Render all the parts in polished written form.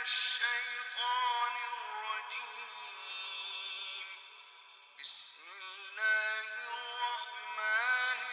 الشيطان الرجيم بسم الله الرحمن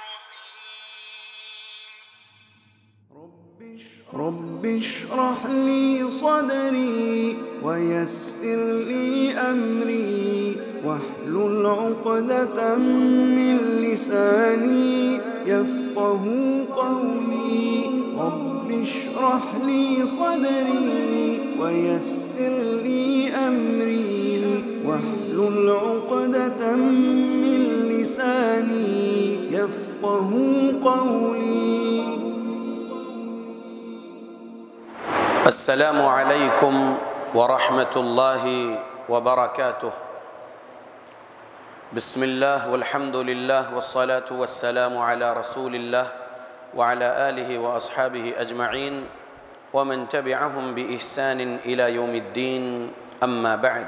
الرحيم رب اشرح لي صدري ويسر لي أمري واحلل عقدة من لساني يفقه قولي رب اشرح لي صدري ويسر لي أمري واحلل عقدة من لساني يفقه قولي. السلام عليكم ورحمة الله وبركاته. بسم الله والحمد لله والصلاة والسلام على رسول الله وعلى آله وأصحابه أجمعين ومن تبعهم بإحسان إلى يوم الدين. أما بعد،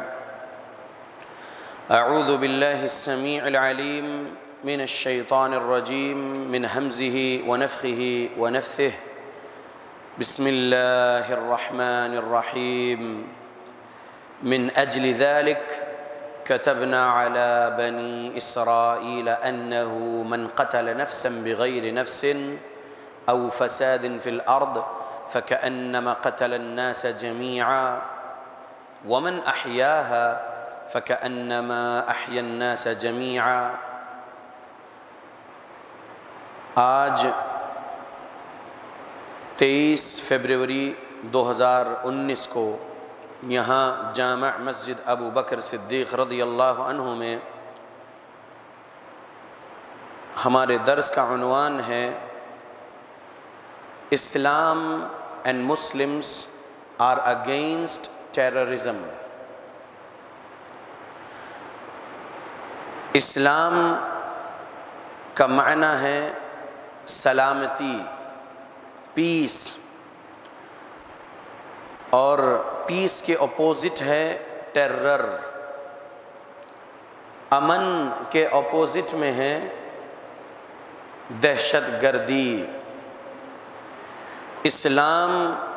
أعوذ بالله السميع العليم من الشيطان الرجيم من همزه ونفخه ونفثه. بسم الله الرحمن الرحيم. من أجل ذلك كتبنا على بني إسرائيل أنه من قتل نفسا بغير نفس أو فساد في الأرض فكأنما قتل الناس جميعا ومن أحياها فكأنما أحيا الناس جميعا. آج 23 فروری 2019 کو یہاں جامع مسجد ابو بکر صدیق رضی اللہ عنہ میں ہمارے درس کا عنوان ہے Islam and Muslims are against terrorism. اسلام کا معنی ہے سلامتی، پیس، اور پیس کے اپوزٹ ہے ٹیرر. امن کے اپوزٹ میں ہے دہشت گردی. اسلام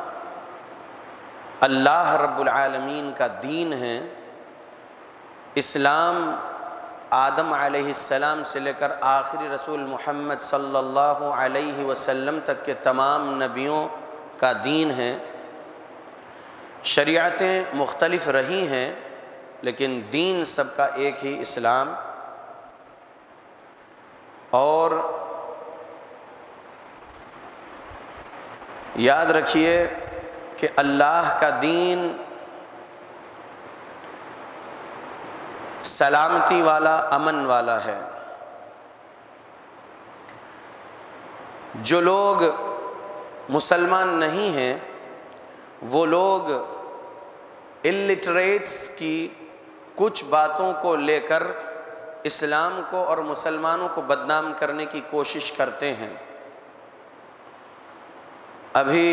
اللہ رب العالمین کا دین ہے. اسلام آدم علیہ السلام سے لے کر آخری رسول محمد صلی اللہ علیہ وسلم تک کے تمام نبیوں کا دین ہے. شریعتیں مختلف رہی ہیں لیکن دین سب کا ایک ہی اسلام. اور یاد رکھیے کہ اللہ کا دین سلامتی والا، امن والا ہے. جو لوگ مسلمان نہیں ہیں وہ لوگ الٹریٹس کی کچھ باتوں کو لے کر اسلام کو اور مسلمانوں کو بدنام کرنے کی کوشش کرتے ہیں. ابھی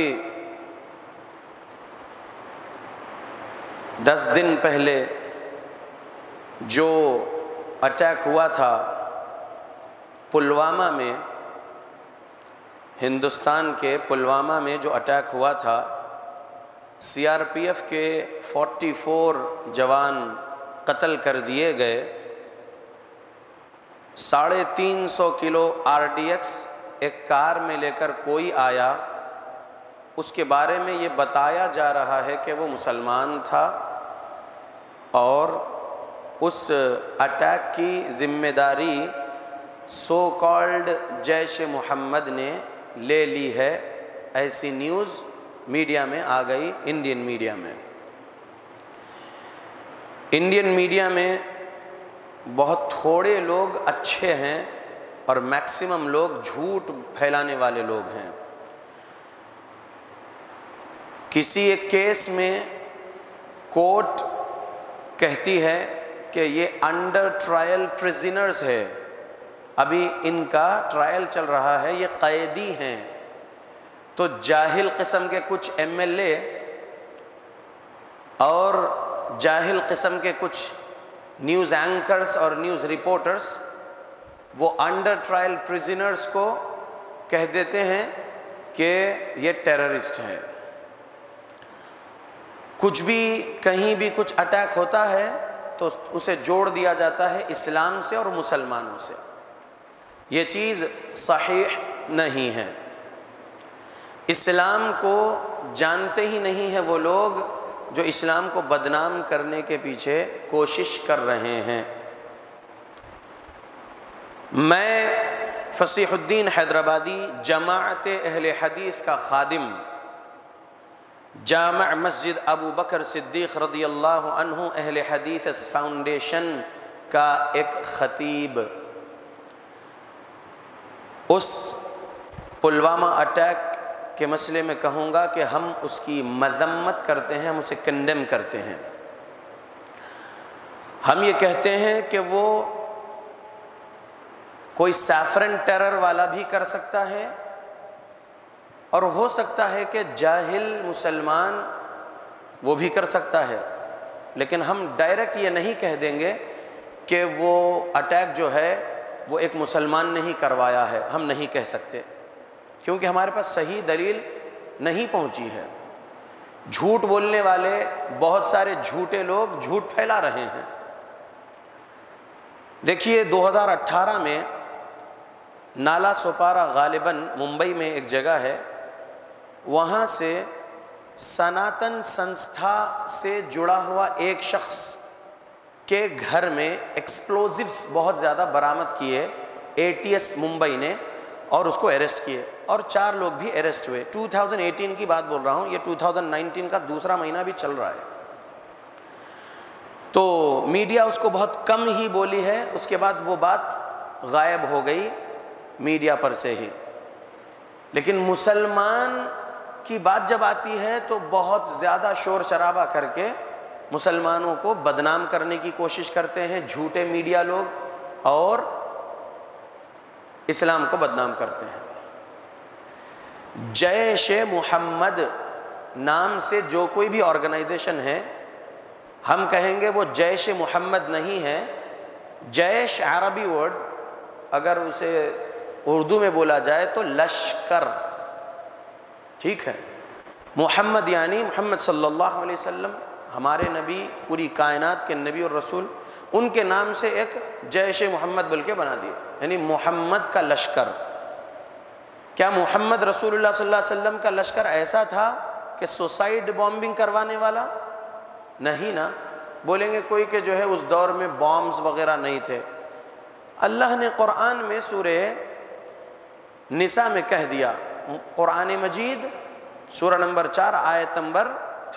10 دن پہلے جو اٹیک ہوا تھا پلوامہ میں، ہندوستان کے پلوامہ میں جو اٹیک ہوا تھا، سی آر پی ایف کے 44 جوان قتل کر دیے گئے. 350 کلو RDX ایک کار میں لے کر کوئی آیا، اس کے بارے میں یہ بتایا جا رہا ہے کہ وہ مسلمان تھا اور اس اٹیک کی ذمہ داری سو کالڈ جیش محمد نے لے لی ہے. ایسی نیوز میڈیا میں آ گئی. انڈین میڈیا میں بہت تھوڑے لوگ اچھے ہیں اور میکسیمم لوگ جھوٹ پھیلانے والے لوگ ہیں. کسی ایک کیس میں کورٹ کہتی ہے کہ یہ انڈر ٹرائل پریزنرز ہے، ابھی ان کا ٹرائل چل رہا ہے، یہ قیدی ہیں. تو جاہل قسم کے کچھ MLA اور جاہل قسم کے کچھ نیوز اینکرز اور نیوز رپورٹرز وہ انڈر ٹرائل پریزنرز کو کہہ دیتے ہیں کہ یہ ٹیررسٹ ہیں. کچھ بھی کہیں بھی کچھ اٹیک ہوتا ہے تو اسے جوڑ دیا جاتا ہے اسلام سے اور مسلمانوں سے. یہ چیز صحیح نہیں ہے. اسلام کو جانتے ہی نہیں ہیں وہ لوگ جو اسلام کو بدنام کرنے کے پیچھے کوشش کر رہے ہیں. میں فصیح الدین حیدرآبادی جماعت اہل حدیث کا خادم، جامع مسجد ابو بکر صدیق رضی اللہ عنہ اہل حدیث فاؤنڈیشن کا ایک خطیب، اس پلوامہ اٹیک کے مسئلے میں کہوں گا کہ ہم اس کی مذمت کرتے ہیں، ہم اسے کنڈیم کرتے ہیں. ہم یہ کہتے ہیں کہ وہ کوئی سیفرن ٹیرر والا بھی کر سکتا ہے، اور ہو سکتا ہے کہ جاہل مسلمان وہ بھی کر سکتا ہے، لیکن ہم ڈائریکٹ یہ نہیں کہہ دیں گے کہ وہ اٹیک جو ہے وہ ایک مسلمان نے ہی کروایا ہے. ہم نہیں کہہ سکتے، کیونکہ ہمارے پاس صحیح دلیل نہیں پہنچی ہے. جھوٹ بولنے والے بہت سارے جھوٹے لوگ جھوٹ پھیلا رہے ہیں. دیکھیے 2018 میں نالا سوپارا غالباً ممبئی میں ایک جگہ ہے، وہاں سے سناتن سنستھا سے جڑا ہوا ایک شخص کے گھر میں ایکسپلوزیوز بہت زیادہ برآمد کیے ATS ممبئی نے، اور اس کو اریسٹ کیے، اور 4 لوگ بھی اریسٹ ہوئے. 2018 کی بات بول رہا ہوں، یہ 2019 کا دوسرا مہینہ بھی چل رہا ہے. تو میڈیا اس کو بہت کم ہی بولی ہے، اس کے بعد وہ بات غائب ہو گئی میڈیا پر سے ہی. لیکن مسلمان کی بات جب آتی ہے تو بہت زیادہ شور شرابہ کر کے مسلمانوں کو بدنام کرنے کی کوشش کرتے ہیں جھوٹے میڈیا لوگ، اور اسلام کو بدنام کرتے ہیں. جیش محمد نام سے جو کوئی بھی آرگنائزیشن ہے، ہم کہیں گے وہ جیش محمد نہیں ہے. جیش عربی ورڈ اگر اسے اردو میں بولا جائے تو لشکر، ٹھیک ہے. محمد یعنی محمد صلی اللہ علیہ وسلم، ہمارے نبی، پوری کائنات کے نبی اور رسول، ان کے نام سے ایک جیش محمد بلکہ بنا دیا، یعنی محمد کا لشکر. کیا محمد رسول اللہ صلی اللہ علیہ وسلم کا لشکر ایسا تھا کہ سوسائڈ بامبنگ کروانے والا؟ نہیں نا. بولیں گے کوئی کہ جو ہے اس دور میں بامز وغیرہ نہیں تھے. اللہ نے قرآن میں سورہ نساء میں کہہ دیا، قرآن مجید سورہ نمبر 4 آیت نمبر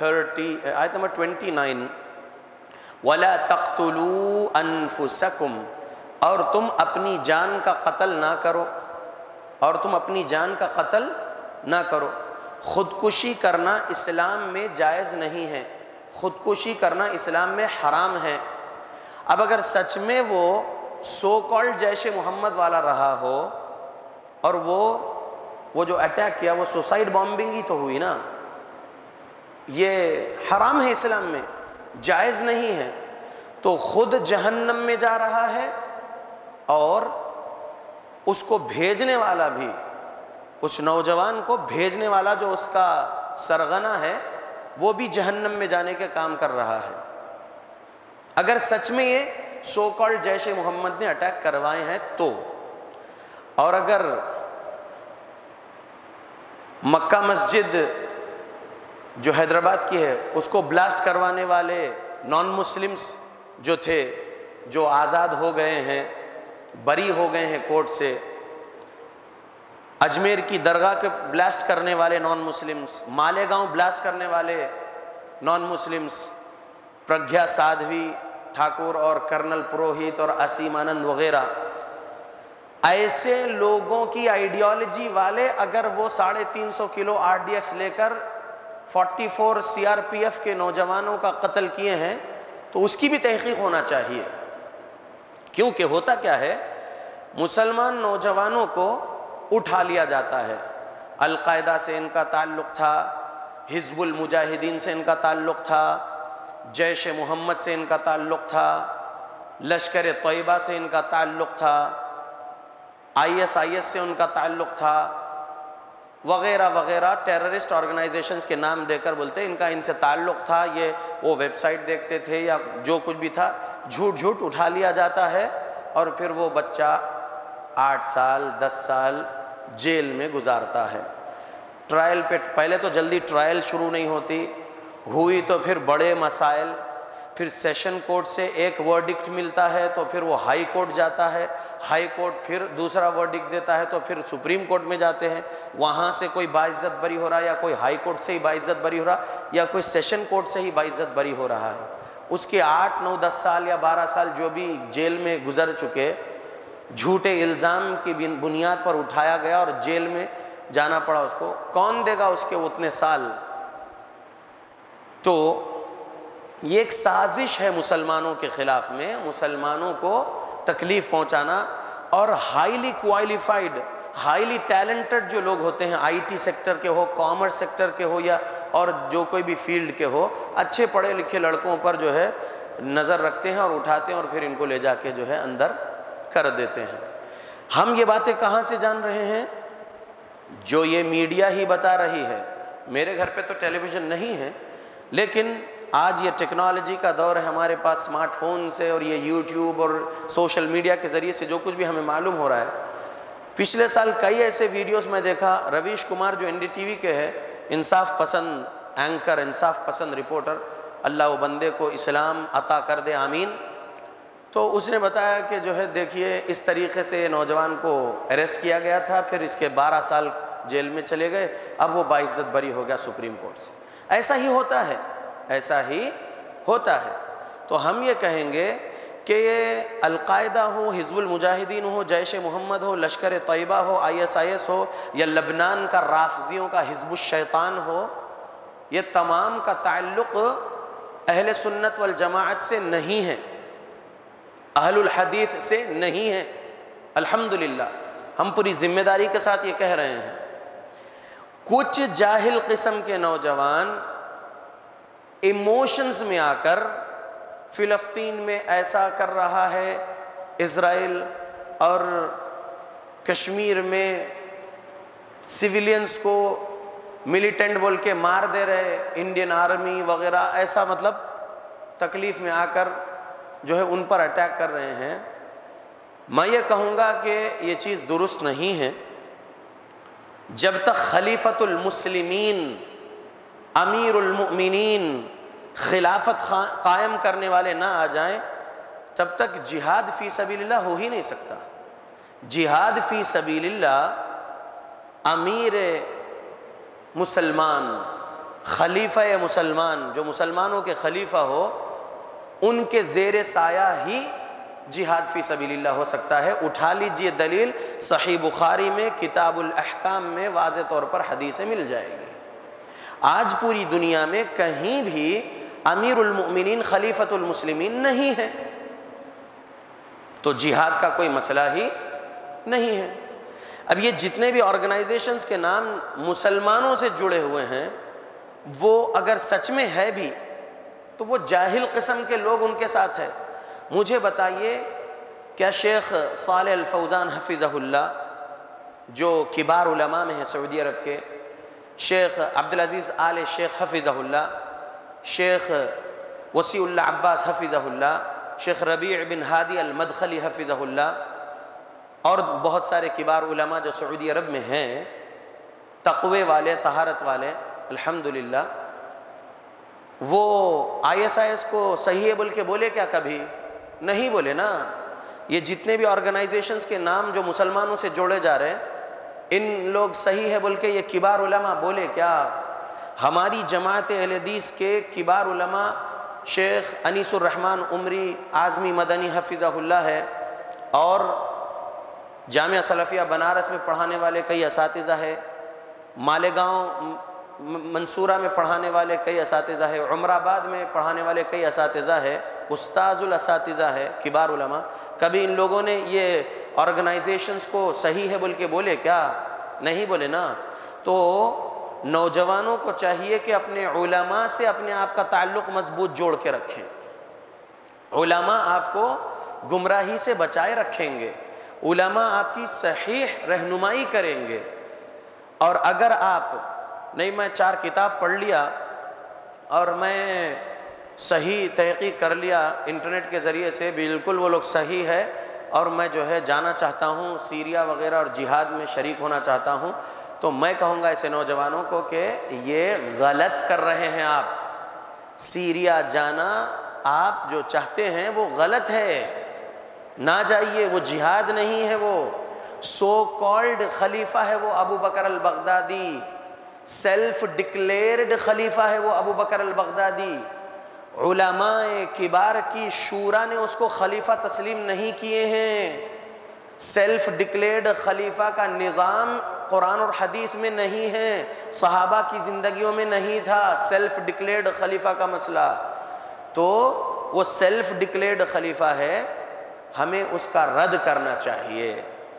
29، وَلَا تَقْتُلُوا أَنفُسَكُمْ، اور تم اپنی جان کا قتل نہ کرو، اور تم اپنی جان کا قتل نہ کرو. خودکشی کرنا اسلام میں جائز نہیں ہے، خودکشی کرنا اسلام میں حرام ہے. اب اگر سچ میں وہ سو کالڈ جیش محمد والا رہا ہو اور وہ جو اٹیک کیا وہ سوسائڈ بامبنگ ہی تو ہوئی نا، یہ حرام ہے، اسلام میں جائز نہیں ہے. تو خود جہنم میں جا رہا ہے، اور اس کو بھیجنے والا بھی، اس نوجوان کو بھیجنے والا جو اس کا سرغنہ ہے وہ بھی جہنم میں جانے کے کام کر رہا ہے. اگر سچ میں یہ سو کالڈ جیش محمد نے اٹیک کروائے ہیں تو. اور اگر مکہ مسجد جو حیدرآباد کی ہے اس کو بلاسٹ کروانے والے نان مسلمز جو تھے، جو آزاد ہو گئے ہیں، بری ہو گئے ہیں کورٹ سے، اجمیر کی درگاہ کے بلاسٹ کرنے والے نان مسلمز، مالیگاؤں بلاسٹ کرنے والے نان مسلمز، پرگیا سادھوی ٹھاکر اور کرنل پروہت اور اسیم آنند وغیرہ، ایسے لوگوں کی آئیڈیالوجی والے اگر وہ 350 کلو RDX لے کر 44 CRPF کے نوجوانوں کا قتل کیے ہیں تو اس کی بھی تحقیق ہونا چاہیے. کیونکہ ہوتا کیا ہے، مسلمان نوجوانوں کو اٹھا لیا جاتا ہے. القاعدہ سے ان کا تعلق تھا، حزب المجاہدین سے ان کا تعلق تھا، جیش محمد سے ان کا تعلق تھا، لشکر طیبہ سے ان کا تعلق تھا، ISIS سے ان کا تعلق تھا، وغیرہ وغیرہ ٹیررسٹ آرگنائزیشنز کے نام دے کر بولتے ان کا ان سے تعلق تھا، یہ وہ ویب سائٹ دیکھتے تھے یا جو کچھ بھی تھا، جھوٹ اٹھا لیا جاتا ہے اور پھر وہ بچہ 8 سال 10 سال جیل میں گزارتا ہے۔ ٹرائل پہ پہلے تو جلدی ٹرائل شروع نہیں ہوئی تو پھر بڑے مسائل، پھر سیشن کورٹ سے ایک ورڈکٹ ملتا ہے تو پھر وہ ہائی کورٹ جاتا ہے، ہائی کورٹ پھر دوسرا ورڈکٹ دیتا ہے تو پھر سپریم کورٹ میں جاتے ہیں، وہاں سے کوئی باعزت بری ہو رہا ہے یا کوئی ہائی کورٹ سے ہی باعزت بری ہو رہا یا کوئی سیشن کورٹ سے ہی باعزت بری ہو رہا ہے۔ اس کے 8 9 10 سال یا 12 سال جو بھی جیل میں گزر چکے، جھوٹے الزام کی بنیاد پر اٹھایا گیا اور جیل میں جانا پڑا اس کو، کون دے گا اس کے اتنے سال؟ تو یہ ایک سازش ہے مسلمانوں کے خلاف میں، مسلمانوں کو تکلیف پہنچانا، اور ہائیلی کوالیفائڈ ہائیلی ٹیلنٹڈ جو لوگ ہوتے ہیں، آئی ٹی سیکٹر کے ہو، کامرس سیکٹر کے ہو یا اور جو کوئی بھی فیلڈ کے ہو، اچھے پڑھے لکھے لڑکوں پر جو ہے نظر رکھتے ہیں اور اٹھاتے ہیں اور پھر ان کو لے جا کے جو ہے اندر کر دیتے ہیں۔ ہم یہ باتیں کہاں سے جان رہے ہیں؟ جو یہ میڈیا ہی بتا رہی ہے۔ میرے گھر پہ تو ٹیلی ویژن نہیں ہے، لیکن آج یہ ٹیکنالوجی کا دور ہے، ہمارے پاس اسمارٹ فون سے اور یہ یوٹیوب اور سوشل میڈیا کے ذریعے سے جو کچھ بھی ہمیں معلوم ہو رہا ہے۔ پچھلے سال کئی ایسے ویڈیوز میں دیکھا، رویش کمار جو این ڈی ٹی وی کے ہے، انصاف پسند اینکر، انصاف پسند رپورٹر، اللہ وہ بندے کو اسلام عطا کر دے آمین، تو اس نے بتایا کہ جو ہے دیکھیے اس طریقے سے نوجوان کو اریسٹ کیا گیا تھا، پھر اس کے 12 سال جیل میں چلے گئے، اب وہ باعزت بری ہو گیا سپریم کورٹ سے۔ ایسا ہی ہوتا ہے، ایسا ہی ہوتا ہے۔ تو ہم یہ کہیں گے کہ یہ القاعدہ ہو، حزب المجاہدین ہو، جیش محمد ہو، لشکر طیبہ ہو، ISIS ہو، یا لبنان کا رافضیوں کا حزب الشیطان ہو، یہ تمام کا تعلق اہل سنت والجماعت سے نہیں ہے، اہل الحدیث سے نہیں ہے۔ الحمدللہ ہم پوری ذمہ داری کے ساتھ یہ کہہ رہے ہیں۔ کچھ جاہل قسم کے نوجوان ایموشنز میں آ کر فلسطین میں ایسا کر رہا ہے، اسرائیل، اور کشمیر میں سویلینز کو ملیٹنٹ بول کے مار دے رہے، انڈین آرمی وغیرہ، ایسا مطلب تکلیف میں آ کر جو ہے ان پر اٹیک کر رہے ہیں۔ میں یہ کہوں گا کہ یہ چیز درست نہیں ہے۔ جب تک خلیفۃ المسلمین، امیر المؤمنین، خلافت قائم کرنے والے نہ آ جائیں، تب تک جہاد فی سبیل اللہ ہو ہی نہیں سکتا۔ جہاد فی سبیل اللہ امیر مسلمان، خلیفہ مسلمان، جو مسلمانوں کے خلیفہ ہو، ان کے زیر سایہ ہی جہاد فی سبیل اللہ ہو سکتا ہے۔ اٹھا لیجئے دلیل، صحیح بخاری میں کتاب الاحکام میں واضح طور پر حدیثیں مل جائے گی۔ آج پوری دنیا میں کہیں بھی امیر المؤمنین خلیفۃ المسلمین نہیں ہے، تو جہاد کا کوئی مسئلہ ہی نہیں ہے۔ اب یہ جتنے بھی آرگنائزیشنز کے نام مسلمانوں سے جڑے ہوئے ہیں، وہ اگر سچ میں ہے بھی تو وہ جاہل قسم کے لوگ ان کے ساتھ ہیں۔ مجھے بتائیے، کیا شیخ صالح الفوزان حفظہ اللہ، جو کبار علماء میں ہیں سعودی عرب کے، شیخ عبدالعزیز آل شیخ حفظہ اللہ، شیخ وسیع اللہ عباس حفظہ اللہ، شیخ ربیع بن ہادی المدخلی حفظہ اللہ، اور بہت سارے کبار علماء جو سعودی عرب میں ہیں، تقوی والے، طہارت والے، الحمدللہ، وہ ISIS کو صحیح ہے بول کے بولے کیا؟ کبھی نہیں بولے نا۔ یہ جتنے بھی آرگنائزیشنز کے نام جو مسلمانوں سے جوڑے جا رہے ہیں، ان لوگ صحیح ہے بول کے یہ کبار علماء بولے کیا؟ ہماری جماعت اہل حدیث کے کبار علماء شیخ انیس الرحمن عمری اعظمی مدنی حفظہ اللہ ہے، اور جامعہ سلفیہ بنارس میں پڑھانے والے کئی اساتذہ ہے، مالیگاؤں منصورہ میں پڑھانے والے کئی اساتذہ ہے، عمر آباد میں پڑھانے والے کئی اساتذہ ہے، استاذ الاساتذہ ہے، کبار علماء۔ کبھی ان لوگوں نے یہ آرگنائزیشنز کو صحیح ہے بول کے بولے کیا؟ نہیں بولے نا۔ تو نوجوانوں کو چاہیے کہ اپنے علماء سے اپنے آپ کا تعلق مضبوط جوڑ کے رکھیں۔ علماء آپ کو گمراہی سے بچائے رکھیں گے، علماء آپ کی صحیح رہنمائی کریں گے، اور اگر آپ نہیں میں 4 کتاب پڑھ لیا اور میں صحیح تحقیق کر لیا انٹرنیٹ کے ذریعے سے، بالکل وہ لوگ صحیح ہے اور میں جو ہے جانا چاہتا ہوں سیریا وغیرہ اور جہاد میں شریک ہونا چاہتا ہوں، تو میں کہوں گا ایسے نوجوانوں کو کہ یہ غلط کر رہے ہیں آپ۔ سیریا جانا آپ جو چاہتے ہیں وہ غلط ہے، نہ جائیے، وہ جہاد نہیں ہے، وہ سو کالڈ خلیفہ ہے وہ ابو بکر البغدادی، سیلف ڈکلیئرڈ خلیفہ ہے وہ ابو بکر البغدادی۔ علماء کبار کی شورا نے اس کو خلیفہ تسلیم نہیں کیے ہیں۔ سیلف ڈکلیئرڈ خلیفہ کا نظام قرآن اور حدیث میں نہیں ہے، صحابہ کی زندگیوں میں نہیں تھا سیلف ڈکلیئرڈ خلیفہ کا مسئلہ، تو وہ سیلف ڈکلیئرڈ خلیفہ ہے، ہمیں اس کا رد کرنا چاہیے۔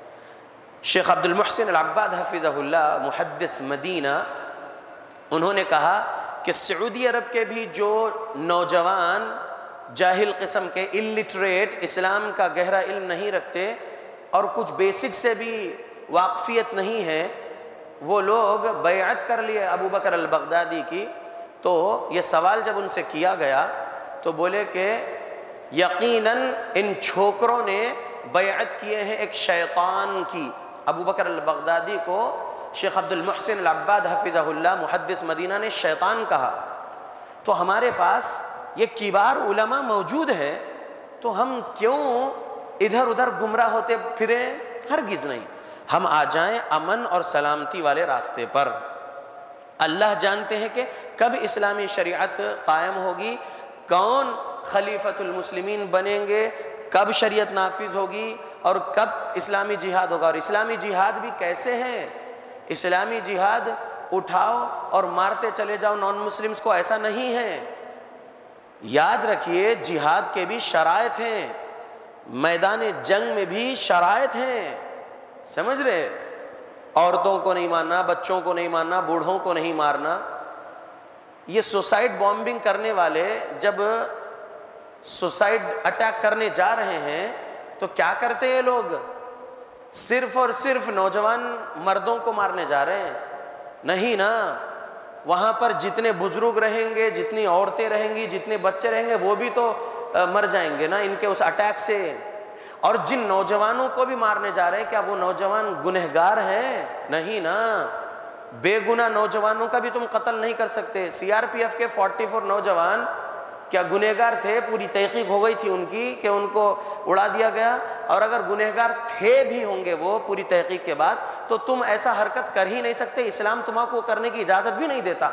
شیخ عبد المحسن العباد حفظہ اللہ محدث مدینہ، انہوں نے کہا کہ سعودی عرب کے بھی جو نوجوان جاہل قسم کے الٹریٹ، اسلام کا گہرا علم نہیں رکھتے اور کچھ بیسک سے بھی واقفیت نہیں ہے، وہ لوگ بیعت کر لیے ابو بکر البغدادی کی، تو یہ سوال جب ان سے کیا گیا تو بولے کہ یقیناً ان چھوکروں نے بیعت کیے ہیں ایک شیطان کی۔ ابو بکر البغدادی کو شیخ عبد المحسن العباد حفظہ اللہ محدث مدینہ نے شیطان کہا۔ تو ہمارے پاس یہ کبار علماء موجود ہیں، تو ہم کیوں ادھر ادھر گمراہ ہوتے پھریں؟ ہرگز نہیں، ہم آ جائیں امن اور سلامتی والے راستے پر۔ اللہ جانتے ہیں کہ کب اسلامی شریعت قائم ہوگی، کون خلیفۃ المسلمین بنیں گے، کب شریعت نافذ ہوگی اور کب اسلامی جہاد ہوگا، اور اسلامی جہاد بھی کیسے ہیں۔ اسلامی جہاد اٹھاؤ اور مارتے چلے جاؤ نان مسلمز کو، ایسا نہیں ہے۔ یاد رکھیے جہاد کے بھی شرائط ہیں، میدان جنگ میں بھی شرائط ہیں، سمجھ رہے؟ عورتوں کو نہیں مارنا، بچوں کو نہیں مارنا، بوڑھوں کو نہیں مارنا۔ یہ سوسائڈ بامبنگ کرنے والے جب سوسائڈ اٹیک کرنے جا رہے ہیں تو کیا کرتے ہیں لوگ؟ صرف اور صرف نوجوان مردوں کو مارنے جا رہے ہیں؟ نہیں نا، وہاں پر جتنے بزرگ رہیں گے، جتنی عورتیں رہیں گی، جتنے بچے رہیں گے، وہ بھی تو مر جائیں گے نا ان کے اس اٹیک سے۔ اور جن نوجوانوں کو بھی مارنے جا رہے ہیں، کیا وہ نوجوان گنہگار ہیں؟ نہیں نا، بے گناہ نوجوانوں کا بھی تم قتل نہیں کر سکتے۔ سی آر پی ایف کے 44 نوجوان کیا گنہگار تھے؟ پوری تحقیق ہو گئی تھی ان کی کہ ان کو اڑا دیا گیا، اور اگر گنہگار تھے بھی ہوں گے وہ پوری تحقیق کے بعد، تو تم ایسا حرکت کر ہی نہیں سکتے، اسلام تمہیں کرنے کی اجازت بھی نہیں دیتا۔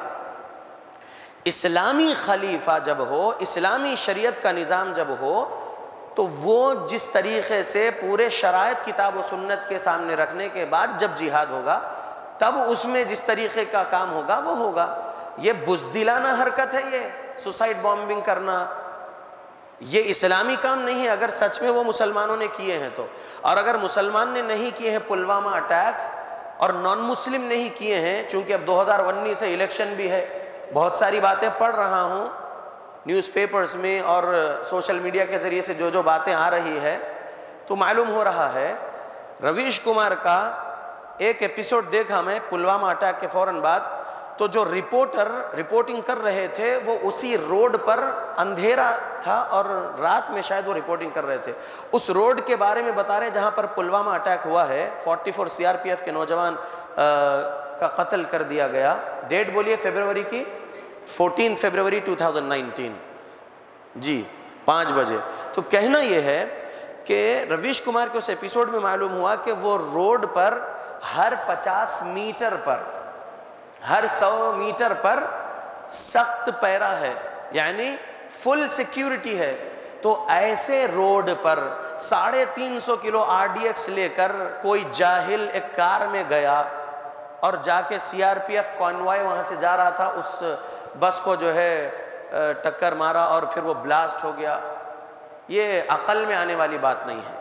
اسلامی خلیفہ جب ہو، اسلامی شریعت کا نظام جب ہو، تو وہ جس طریقے سے پورے شرائط کتاب و سنت کے سامنے رکھنے کے بعد جب جہاد ہوگا، تب اس میں جس طریقے کا کام ہوگا وہ ہوگا۔ یہ بزدلانہ حرکت ہے، یہ سوسائڈ بامبنگ کرنا، یہ اسلامی کام نہیں ہے اگر سچ میں وہ مسلمانوں نے کیے ہیں تو۔ اور اگر مسلمان نے نہیں کیے ہیں پلوامہ اٹیک اور نان مسلم نہیں کیے ہیں، چونکہ اب 2019 سے الیکشن بھی ہے، بہت ساری باتیں پڑھ رہا ہوں نیوز پیپرز میں اور سوشل میڈیا کے ذریعے سے جو باتیں آ رہی ہے، تو معلوم ہو رہا ہے رویش کمار کا ایک ایپیسوڈ دیکھا میں پلوامہ اٹیک کے فوراً بعد، تو جو رپورٹر رپورٹنگ کر رہے تھے وہ اسی روڈ پر، اندھیرا تھا اور رات میں شاید وہ رپورٹنگ کر رہے تھے، اس روڈ کے بارے میں بتا رہے جہاں پر پلوامہ اٹیک ہوا ہے، 44 سی آر پی ایف کے نوجوان کا قتل کر دیا گیا۔ ڈیٹ بولیے فیبروری کی 14 فیبروری 2019، جی 5 بجے۔ تو کہنا یہ ہے کہ رویش کمار کے اس ایپیسوڈ میں معلوم ہوا کہ وہ روڈ پر ہر 50 میٹر پر، ہر 100 میٹر پر سخت پیرا ہے، یعنی فل سیکیورٹی ہے۔ تو ایسے روڈ پر 350 کلو RDX لے کر کوئی جاہل ایک کار میں گیا اور جا کے CRPF کانوائے وہاں سے جا رہا تھا، اس بس کو جو ہے ٹکر مارا اور پھر وہ بلاسٹ ہو گیا۔ یہ عقل میں آنے والی بات نہیں ہے۔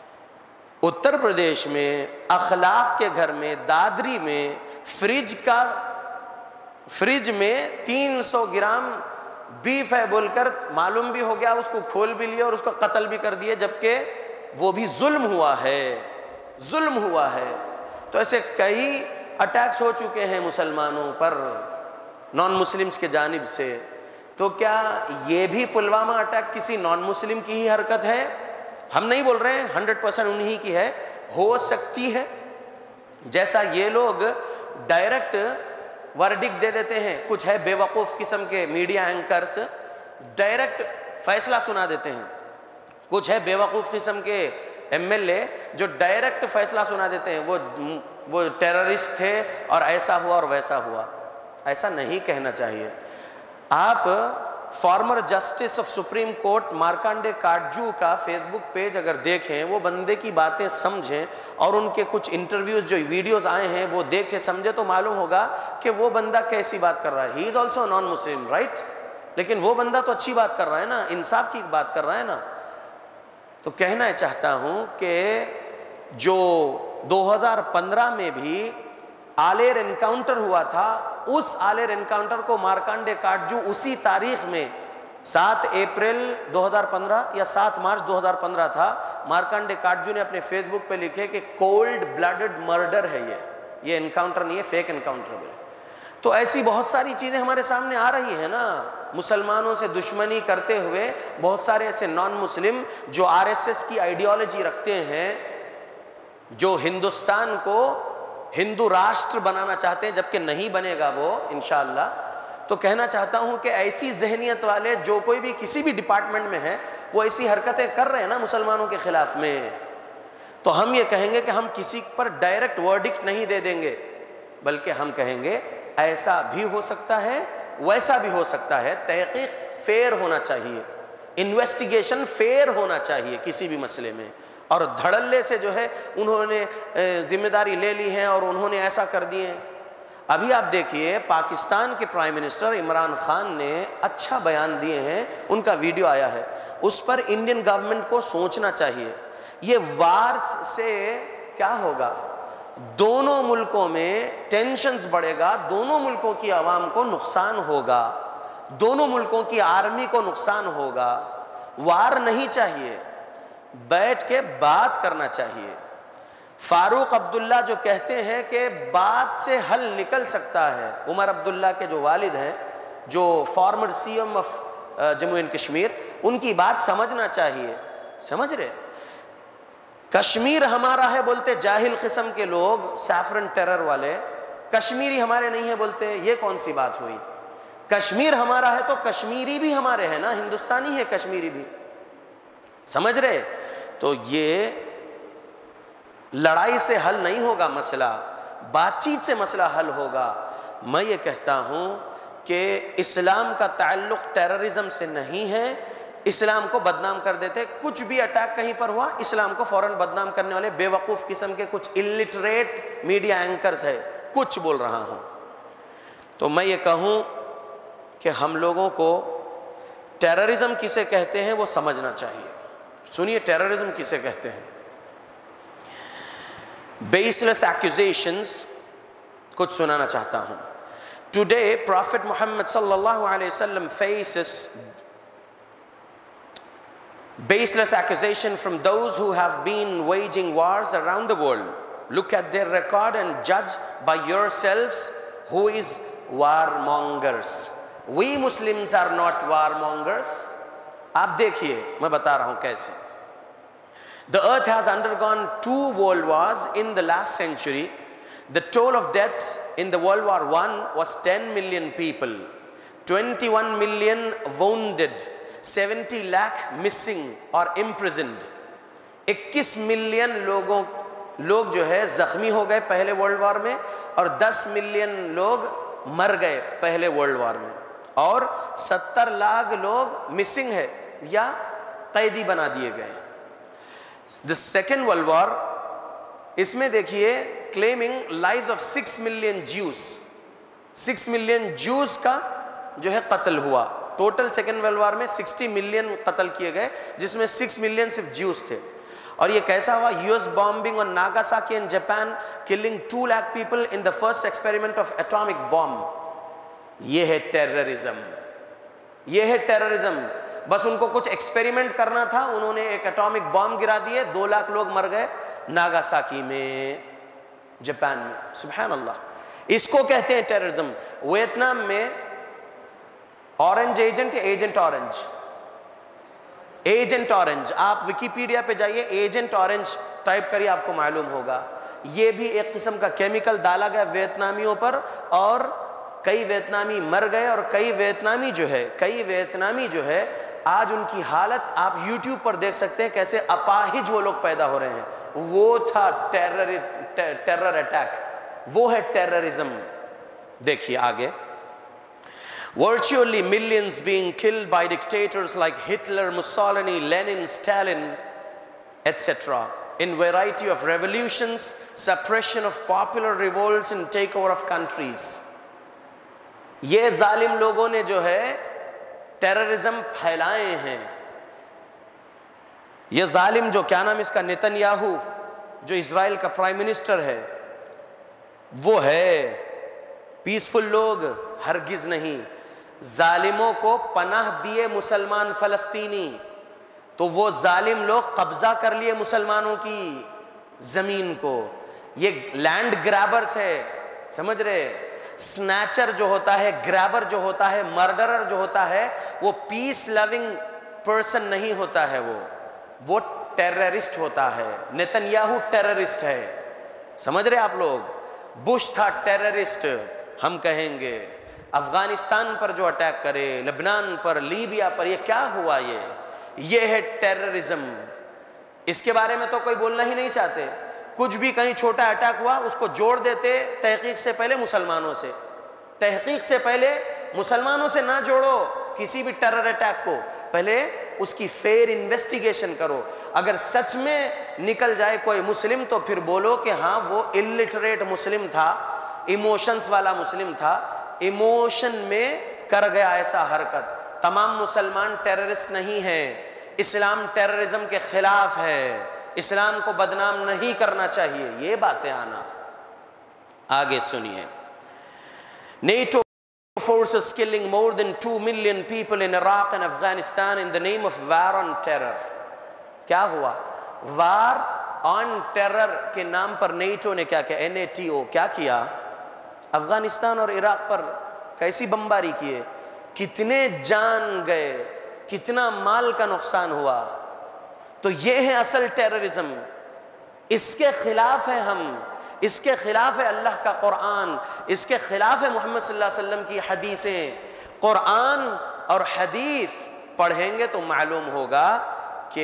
اتر پردیش میں اخلاق کے گھر میں دادری میں فریج میں 300 گرام بیف ہے بول کر معلوم بھی ہو گیا، اس کو کھول بھی لیا اور اس کو قتل بھی کر دیا، جبکہ وہ بھی ظلم ہوا ہے، ظلم ہوا ہے۔ تو ایسے کئی اٹیکس ہو چکے ہیں مسلمانوں پر نان مسلمز کے جانب سے، تو کیا یہ بھی پلوامہ اٹیک کسی نان مسلم کی ہی حرکت ہے؟ ہم نہیں بول رہے ہیں 100% انہی کی ہے، ہو سکتی ہے۔ جیسا یہ لوگ ڈائریکٹ ورڈکٹ دے دیتے ہیں، کچھ ہے بے وقوف قسم کے میڈیا اینکرز ڈائریکٹ فیصلہ سنا دیتے ہیں، کچھ ہے بے وقوف قسم کے ایم ایل اے جو ڈائریکٹ فیصلہ سنا دیتے ہیں وہ ٹیررسٹ تھے اور ایسا ہوا اور ویسا ہوا۔ ایسا نہیں کہنا چاہیے۔ آپ former justice of supreme court Markandey Katju کا فیس بک پیج اگر دیکھیں، وہ بندے کی باتیں سمجھیں اور ان کے کچھ انٹرویوز جو ویڈیوز آئے ہیں وہ دیکھیں سمجھے تو معلوم ہوگا کہ وہ بندہ کیسی بات کر رہا ہے۔ He is also non Muslim, right? لیکن وہ بندہ تو اچھی بات کر رہا ہے نا، انصاف کی بات کر رہا ہے نا۔ تو کہنا چاہتا ہوں کہ جو 2015 میں بھی آلیر انکاؤنٹر ہوا تھا، اس آلیر انکاؤنٹر کو مارکنڈے کاٹجو اسی تاریخ میں 7 اپریل 2015 یا 7 مارچ 2015 تھا، مارکنڈے کاٹجو نے اپنے فیس بک پہ لکھے کہ کولڈ بلڈڈ مرڈر ہے یہ انکاؤنٹر نہیں ہے، فیک انکاؤنٹر ہے۔ تو ایسی بہت ساری چیزیں ہمارے سامنے آ رہی ہیں نا، مسلمانوں سے دشمنی کرتے ہوئے بہت سارے ایسے نان مسلم جو RSS کی آئیڈیالوجی رکھتے ہیں، جو ہندوستان کو ہندو راشٹر بنانا چاہتے ہیں، جبکہ نہیں بنے گا وہ انشاءاللہ۔ تو کہنا چاہتا ہوں کہ ایسی ذہنیت والے جو کوئی بھی کسی بھی ڈپارٹمنٹ میں ہیں، وہ ایسی حرکتیں کر رہے ہیں نا مسلمانوں کے خلاف میں، تو ہم یہ کہیں گے کہ ہم کسی پر ڈائریکٹ ورڈکٹ نہیں دے دیں گے، بلکہ ہم کہیں گے ایسا بھی ہو سکتا ہے، ویسا بھی ہو سکتا ہے۔ تحقیق فیئر ہونا چاہیے، انویسٹیگیشن فیئر ہونا چاہیے کسی بھی مسئلے میں، اور دھڑلے سے جو ہے انہوں نے ذمہ داری لے لی ہے اور انہوں نے ایسا کر دیے۔ ابھی آپ دیکھیے پاکستان کے پرائم منسٹر عمران خان نے اچھا بیان دیے ہیں، ان کا ویڈیو آیا ہے، اس پر انڈین گورنمنٹ کو سوچنا چاہیے۔ یہ وار سے کیا ہوگا؟ دونوں ملکوں میں ٹینشنز بڑھے گا، دونوں ملکوں کی عوام کو نقصان ہوگا، دونوں ملکوں کی آرمی کو نقصان ہوگا۔ وار نہیں چاہیے، بیٹھ کے بات کرنا چاہیے۔ فاروق عبداللہ جو کہتے ہیں کہ بات سے حل نکل سکتا ہے، عمر عبداللہ کے جو والد ہیں، جو former CM of Jammu and Kashmir, ان کی بات سمجھنا چاہیے۔ سمجھ رہے؟ کشمیر ہمارا ہے بولتے جاہل قسم کے لوگ، سیفرن ٹیرر والے، کشمیری ہمارے نہیں ہے بولتے، یہ کون سی بات ہوئی؟ کشمیر ہمارا ہے تو کشمیری بھی ہمارے ہیں نا، ہندوستانی ہے کشمیری بھی، سمجھ رہے؟ تو یہ لڑائی سے حل نہیں ہوگا مسئلہ، بات چیت سے مسئلہ حل ہوگا۔ میں یہ کہتا ہوں کہ اسلام کا تعلق ٹیررزم سے نہیں ہے، اسلام کو بدنام کر دیتے، کچھ بھی اٹیک کہیں پر ہوا اسلام کو فوراً بدنام کرنے والے بے وقوف قسم کے کچھ الٹریٹ میڈیا اینکرز ہے، کچھ بول رہا ہوں۔ تو میں یہ کہوں کہ ہم لوگوں کو ٹیررزم کسے کہتے ہیں وہ سمجھنا چاہیے۔ سنیے ٹیررزم کسے کہتے ہیں؟ بیسلیس ایکوزیشنز کچھ سنانا چاہتا ہوں۔ ٹوڈے پروفٹ محمد صلی اللہ علیہ وسلم faces baseless accusation from those who have been waging wars around the world. Look at their record and judge by yourselves who is warmongers. We Muslims are not warmongers. آپ دیکھیے میں بتا رہا ہوں کیسے۔ The earth has undergone 2 world wars in the last century. The toll of deaths in the World War I was 10 million people, 21 million wounded, 70 lakh missing or imprisoned. 21 million لوگ جو ہے زخمی ہو گئے پہلے ورلڈ وار میں، اور 10 million لوگ مر گئے پہلے ورلڈ وار میں، اور 70 لاکھ لوگ مسنگ ہے یا قیدی بنا دیے گئے۔ The second world war، اس میں دیکھیے claiming lives of 6 million Jews، 6 million Jews کا جو ہے قتل ہوا۔ ٹوٹل سیکنڈ ورلڈ وار میں 60 ملین قتل کیے گئے، جس میں 6 ملین صرف جیوز تھے۔ اور یہ کیسا ہوا؟ US bombing on Nagasaki in Japan killing 2 lakh people in the first experiment of atomic bomb۔ یہ ہے ٹیررزم، یہ ہے ٹیررزم۔ بس ان کو کچھ ایکسپیریمنٹ کرنا تھا، انہوں نے ایک اٹامک بام گرا دیے، 2 لاکھ لوگ مر گئے ناگاساکی میں، جاپان میں۔ سبحان اللہ۔ اس کو کہتے ہیں ٹیررزم. ویتنام میں اورنج ایجنٹ یا ایجنٹ اورنج؟ Agent orange. آپ ویکیپیڈیا پہ جائیے, ایجنٹ اورنج ٹائپ کریے, آپ کو معلوم ہوگا. یہ بھی ایک قسم کا کیمیکل ڈالا گیا ویتنامیوں پر, اور کئی ویتنامی مر گئے, اور کئی ویتنامی جو ہے آج ان کی حالت آپ یوٹیوب پر دیکھ سکتے ہیں, کیسے اپاہج وہ لوگ پیدا ہو رہے ہیں. وہ تھا ٹیرر اٹیک, وہ ہے ٹیررزم. دیکھیے آگے. Virtually millions being killed by dictators like Hitler, Mussolini, Lenin, Stalin, etc. in variety of revolutions, suppression of popular revolts and takeover of countries. یہ ظالم لوگوں نے جو ہے ٹیررزم پھیلائے ہیں. یہ ظالم جو کیا نام اس کا, نیتن یاہو, جو اسرائیل کا پرائم منسٹر ہے, وہ ہے پیسفل لوگ؟ ہرگز نہیں. ظالموں کو پناہ دیے مسلمان فلسطینی, تو وہ ظالم لوگ قبضہ کر لیے مسلمانوں کی زمین کو. یہ لینڈ گرابرز ہے, سمجھ رہے؟ سنیچر جو ہوتا ہے, گرابر جو ہوتا ہے, مرڈرر جو ہوتا ہے, وہ پیس لونگ پرسن نہیں ہوتا ہے, وہ ٹیررسٹ ہوتا ہے. نیتن یاہو ٹیررسٹ ہے, سمجھ رہے آپ لوگ؟ بش تھا ٹیررسٹ, ہم کہیں گے. افغانستان پر جو اٹیک کرے, لبنان پر, لیبیا پر, یہ کیا ہوا؟ یہ ہے ٹیررزم. اس کے بارے میں تو کوئی بولنا ہی نہیں چاہتے. کچھ بھی کہیں چھوٹا اٹیک ہوا اس کو جوڑ دیتے تحقیق سے پہلے مسلمانوں سے. تحقیق سے پہلے مسلمانوں سے نہ جوڑو کسی بھی ٹیرر اٹیک کو, پہلے اس کی فیئر انویسٹیگیشن کرو. اگر سچ میں نکل جائے کوئی مسلم تو پھر بولو کہ ہاں وہ الٹریٹ مسلم تھا, ایموشنز والا مسلم تھا, ایموشن میں کر گیا ایسا حرکت. تمام مسلمان ٹیررسٹ نہیں ہیں. اسلام ٹیررزم کے خلاف ہے, اسلام کو بدنام نہیں کرنا چاہیے. یہ باتیں آنا. آگے سنیے. NATO forces killing more than 2 million people in Iraq and Afghanistan in the name of war on terror. کیا ہوا؟ وار آن ٹیرر کے نام پر نیٹو نے کیا کیا؟ NATO کیا کیا؟ افغانستان اور عراق پر کیسی بمباری کیے, کتنے جان گئے, کتنا مال کا نقصان ہوا. تو یہ ہے اصل ٹیررزم. اس کے خلاف ہے ہم, اس کے خلاف ہے اللہ کا قرآن, اس کے خلاف ہے محمد صلی اللہ علیہ وسلم کی حدیثیں. قرآن اور حدیث پڑھیں گے تو معلوم ہوگا کہ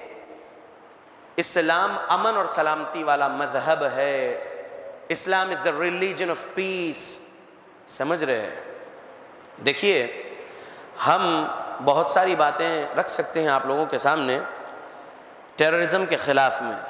اسلام امن اور سلامتی والا مذہب ہے. اسلام از the religion of peace. سمجھ رہے ہیں؟ دیکھیے ہم بہت ساری باتیں رکھ سکتے ہیں آپ لوگوں کے سامنے ٹیررزم کے خلاف میں.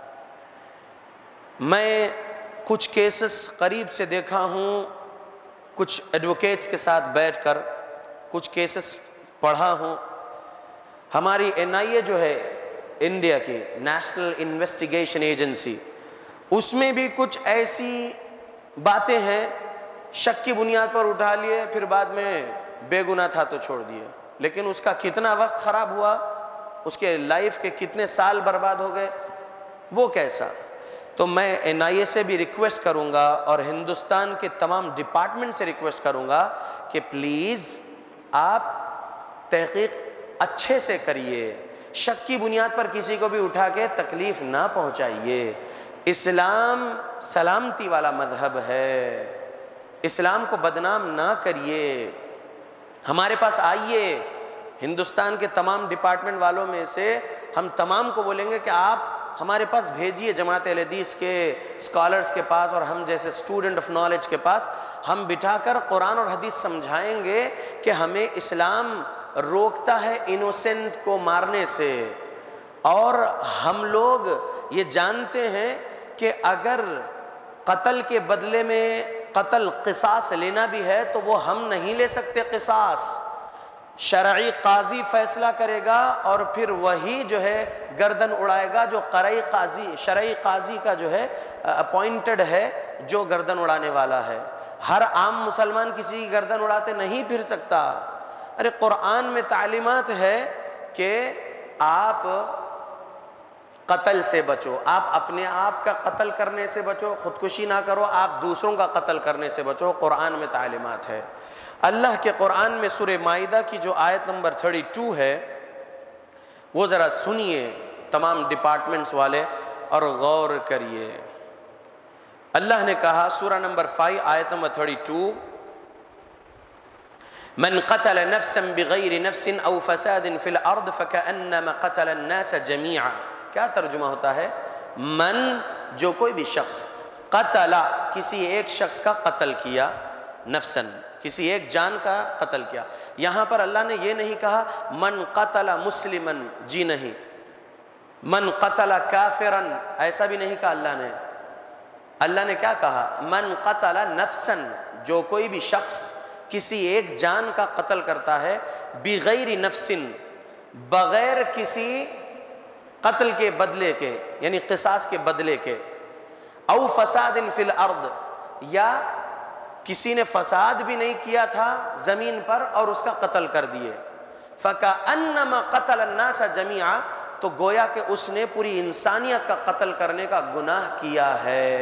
میں کچھ کیسز قریب سے دیکھا ہوں, کچھ ایڈوکیٹس کے ساتھ بیٹھ کر کچھ کیسز پڑھا ہوں. ہماری NIA جو ہے انڈیا کی نیشنل انویسٹیگیشن ایجنسی, اس میں بھی کچھ ایسی باتیں ہیں شک کی بنیاد پر اٹھا لیے, پھر بعد میں بے گناہ تھا تو چھوڑ دیے. لیکن اس کا کتنا وقت خراب ہوا, اس کے لائف کے کتنے سال برباد ہو گئے, وہ کیسا. تو میں NIA سے بھی ریکویسٹ کروں گا اور ہندوستان کے تمام ڈپارٹمنٹ سے ریکویسٹ کروں گا کہ پلیز آپ تحقیق اچھے سے کریے, شک کی بنیاد پر کسی کو بھی اٹھا کے تکلیف نہ پہنچائیے. اسلام سلامتی والا مذہب ہے, اسلام کو بدنام نہ کریے. ہمارے پاس آئیے, ہندوستان کے تمام ڈپارٹمنٹ والوں میں سے ہم تمام کو بولیں گے کہ آپ ہمارے پاس بھیجیے جماعت اہل حدیث کے اسکالرز کے پاس اور ہم جیسے اسٹوڈنٹ آف نالج کے پاس. ہم بٹھا کر قرآن اور حدیث سمجھائیں گے کہ ہمیں اسلام روکتا ہے انوسنٹ کو مارنے سے, اور ہم لوگ یہ جانتے ہیں کہ اگر قتل کے بدلے میں قتل قصاص لینا بھی ہے تو وہ ہم نہیں لے سکتے قصاص. شرعی قاضی فیصلہ کرے گا اور پھر وہی جو ہے گردن اڑائے گا جو شرعی قاضی کا جو ہے اپوائنٹڈ ہے, جو گردن اڑانے والا ہے. ہر عام مسلمان کسی کی گردن اڑاتے نہیں پھر سکتا. ارے قرآن میں تعلیمات ہے کہ آپ قتل سے بچو، آپ اپنے آپ کا قتل کرنے سے بچو، خودکشی نہ کرو، آپ دوسروں کا قتل کرنے سے بچو۔ قرآن میں تعلیمات ہے۔ اللہ کے قرآن میں سورہ مائدہ کی جو آیت نمبر 32 ہے وہ ذرا سنیے تمام ڈپارٹمنٹس والے اور غور کریے۔ اللہ نے کہا سورہ نمبر 5 آیت نمبر 32، من قتل نفسا بغیر نفس او فساد فی الارض فکأنما قتل الناس جمیعا۔ کیا ترجمہ ہوتا ہے؟ من، جو کوئی بھی شخص، قتل، کسی ایک شخص کا قتل کیا، نفسن، کسی ایک جان کا قتل کیا۔ یہاں پر اللہ نے یہ نہیں کہا من قتل مسلمن، جی نہیں، من قتل کافرن، ایسا بھی نہیں کہا اللہ نے۔ اللہ نے کیا کہا؟ من قتل نفسن، جو کوئی بھی شخص کسی ایک جان کا قتل کرتا ہے، بغیر نفسن، بغیر کسی قتل کے بدلے کے، یعنی قصاص کے بدلے کے، او فساد فی الارض، یا کسی نے فساد بھی نہیں کیا تھا زمین پر اور اس کا قتل کر دیے، فکأنما قتل الناس جمیعا، تو گویا کہ اس نے پوری انسانیت کا قتل کرنے کا گناہ کیا ہے۔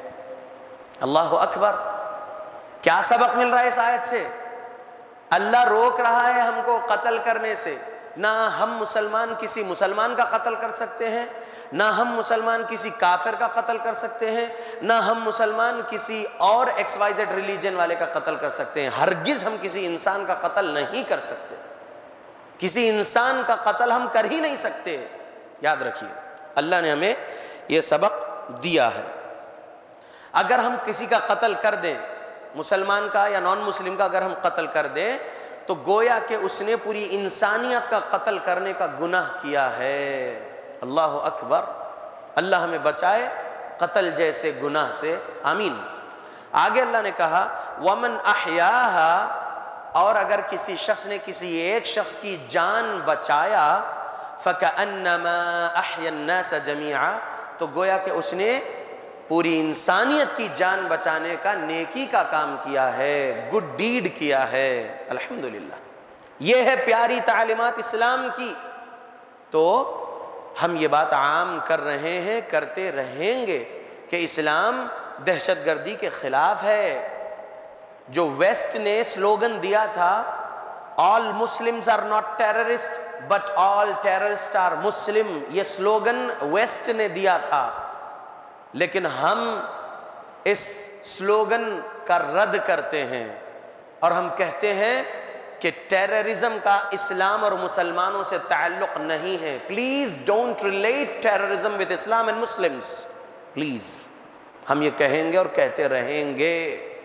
اللہ اکبر! کیا سبق مل رہا ہے اس آیت سے؟ اللہ روک رہا ہے ہم کو قتل کرنے سے۔ نہ ہم مسلمان کسی مسلمان کا قتل کر سکتے ہیں، نہ ہم مسلمان کسی کافر کا قتل کر سکتے ہیں، نہ ہم مسلمان کسی اور ایکس وائی زیڈ ریلیجن والے کا قتل کر سکتے ہیں۔ ہرگز ہم کسی انسان کا قتل نہیں کر سکتے، کسی انسان کا قتل ہم کر ہی نہیں سکتے۔ یاد رکھیے، اللہ نے ہمیں یہ سبق دیا ہے۔ اگر ہم کسی کا قتل کر دیں، مسلمان کا یا نان مسلم کا اگر ہم قتل کر دیں، تو گویا کہ اس نے پوری انسانیت کا قتل کرنے کا گناہ کیا ہے۔ اللہ اکبر! اللہ ہمیں بچائے قتل جیسے گناہ سے، آمین۔ آگے اللہ نے کہا وَمَنْ أَحْيَاهَا، اور اگر کسی شخص نے کسی ایک شخص کی جان بچایا، فَكَأَنَّمَا أَحْيَا النَّاسَ جَمِيعًا، تو گویا کہ اس نے پوری انسانیت کی جان بچانے کا نیکی کا کام کیا ہے، گڈ ڈیڈ کیا ہے۔ الحمدللہ، یہ ہے پیاری تعلیمات اسلام کی۔ تو ہم یہ بات عام کر رہے ہیں، کرتے رہیں گے کہ اسلام دہشت گردی کے خلاف ہے۔ جو ویسٹ نے سلوگن دیا تھا all Muslims are not terrorist but all terrorist are Muslim, یہ سلوگن ویسٹ نے دیا تھا، لیکن ہم اس سلوگن کا رد کرتے ہیں اور ہم کہتے ہیں کہ ٹیررزم کا اسلام اور مسلمانوں سے تعلق نہیں ہے۔ Please don't relate terrorism with Islam and Muslims, please. ہم یہ کہیں گے اور کہتے رہیں گے۔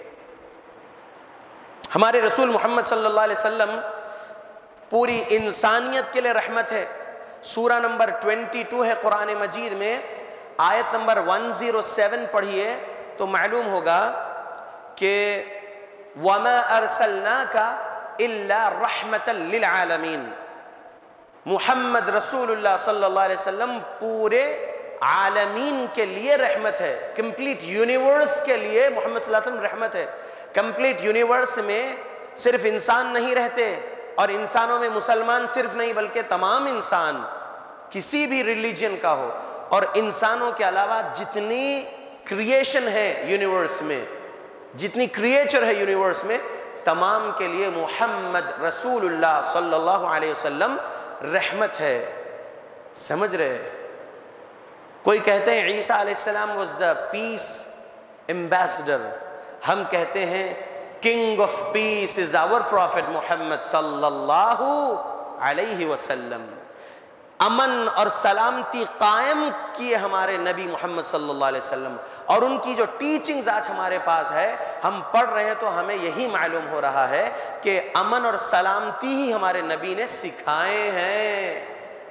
ہمارے رسول محمد صلی اللہ علیہ وسلم پوری انسانیت کے لیے رحمت ہے۔ سورہ نمبر 22 ہے قرآن مجید میں، آیت نمبر 107 پڑھیے تو معلوم ہوگا کہ وَمَا أَرْسَلْنَاكَ إِلَّا رَحْمَةً لِلْعَالَمِينَ، محمد رسول اللہ صلی اللہ علیہ وسلم پورے عالمین کے لیے رحمت ہے، کمپلیٹ یونیورس کے لیے محمد صلی اللہ علیہ وسلم رحمت ہے۔ کمپلیٹ یونیورس میں صرف انسان نہیں رہتے، اور انسانوں میں مسلمان صرف نہیں بلکہ تمام انسان کسی بھی ریلیجن کا ہو، اور انسانوں کے علاوہ جتنی کریشن ہے یونیورس میں، جتنی کریچر ہے یونیورس میں، تمام کے لیے محمد رسول اللہ صلی اللہ علیہ وسلم رحمت ہے۔ سمجھ رہے؟ کوئی کہتے ہیں عیسیٰ علیہ السلام was the peace ambassador، ہم کہتے ہیں king of peace is our prophet محمد صلی اللہ علیہ وسلم۔ امن اور سلامتی قائم کیے ہمارے نبی محمد صلی اللہ علیہ وسلم، اور ان کی جو ٹیچنگز آج ہمارے پاس ہے، ہم پڑھ رہے ہیں تو ہمیں یہی معلوم ہو رہا ہے کہ امن اور سلامتی ہی ہمارے نبی نے سکھائے ہیں۔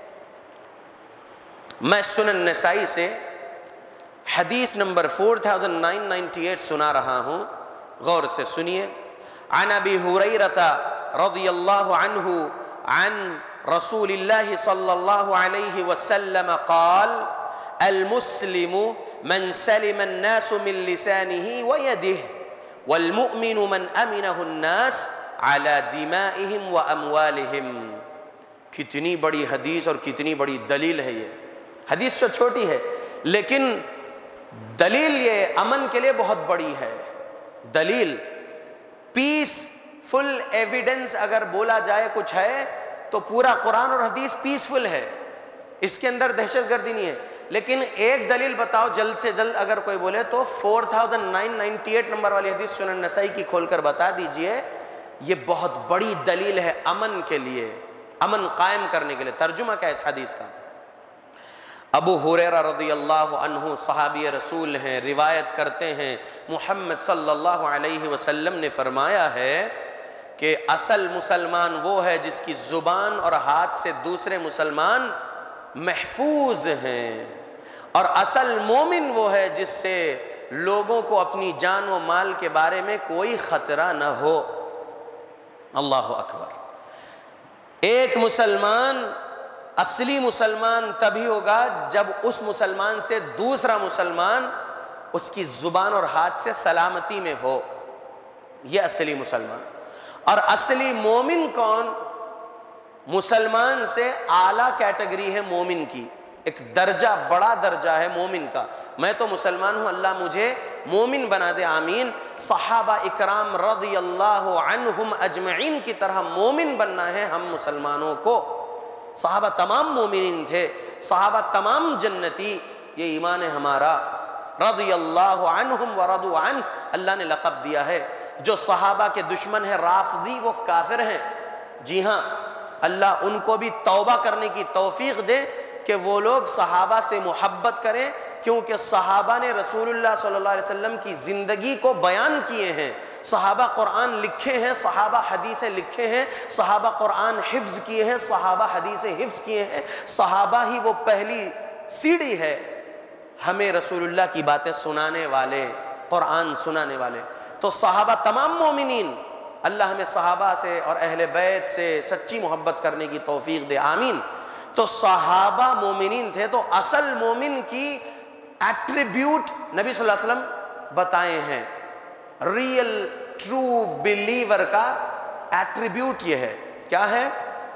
میں سنن نسائی سے حدیث نمبر 4998 سنا رہا ہوں، غور سے سنیے۔ عن ابی ہریرہ رضی اللہ عنہ عن رسول اللہ صلی اللہ علیہ وسلم قال المسلم من سلم الناس من لسانه ويده والمؤمن من امنه الناس على دمائهم واموالهم۔ کتنی بڑی حدیث اور کتنی بڑی دلیل ہے یہ۔ حدیث تو چھوٹی ہے لیکن دلیل یہ امن کے لیے بہت بڑی ہے. دلیل پیس فل ایویڈنس اگر بولا جائے کچھ ہے تو پورا قرآن اور حدیث پیسفل ہے, اس کے اندر دہشت گردی نہیں ہے. لیکن ایک دلیل بتاؤ جلد سے جلد اگر کوئی بولے تو 4998 نمبر والی حدیث سنن نسائی کی کھول کر بتا دیجئے, یہ بہت بڑی دلیل ہے امن کے لیے, امن قائم کرنے کے لیے. ترجمہ کیا ہے اس حدیث کا؟ ابو ہریرہ رضی اللہ عنہ صحابی رسول ہیں, روایت کرتے ہیں محمد صلی اللہ علیہ وسلم نے فرمایا ہے کہ اصل مسلمان وہ ہے جس کی زبان اور ہاتھ سے دوسرے مسلمان محفوظ ہیں, اور اصل مومن وہ ہے جس سے لوگوں کو اپنی جان و مال کے بارے میں کوئی خطرہ نہ ہو. اللہ اکبر. ایک مسلمان اصلی مسلمان تبھی ہوگا جب اس مسلمان سے دوسرا مسلمان اس کی زبان اور ہاتھ سے سلامتی میں ہو, یہ اصلی مسلمان. اور اصلی مومن کون؟ مسلمان سے اعلیٰ کیٹیگری ہے مومن کی, ایک درجہ بڑا درجہ ہے مومن کا. میں تو مسلمان ہوں, اللہ مجھے مومن بنا دے, آمین. صحابہ اکرام رضی اللہ عنہم اجمعین کی طرح مومن بننا ہے ہم مسلمانوں کو. صحابہ تمام مومنین تھے, صحابہ تمام جنتی, یہ ایمان ہے ہمارا. رضی اللہ عنہم ورضوا عنہ, اللہ نے لقب دیا ہے. جو صحابہ کے دشمن ہیں رافضی, وہ کافر ہیں. جی ہاں, اللہ ان کو بھی توبہ کرنے کی توفیق دے کہ وہ لوگ صحابہ سے محبت کریں, کیونکہ صحابہ نے رسول اللہ صلی اللہ علیہ وسلم کی زندگی کو بیان کیے ہیں. صحابہ قرآن لکھے ہیں, صحابہ حدیثیں لکھے ہیں, صحابہ قرآن حفظ کیے ہیں, صحابہ حدیثیں حفظ کیے ہیں. صحابہ ہی وہ پہلی سیڑھی ہے ہمیں رسول اللہ کی باتیں سنانے والے, قرآن سنانے والے. تو صحابہ تمام مومنین, اللہ ہمیں صحابہ سے اور اہل بیت سے سچی محبت کرنے کی توفیق دے, آمین. تو صحابہ مومنین تھے, تو اصل مومن کی ایٹریبیوٹ نبی صلی اللہ علیہ وسلم بتائے ہیں. ریئل ٹرو بلیور کا ایٹریبیوٹ یہ ہے, کیا ہے؟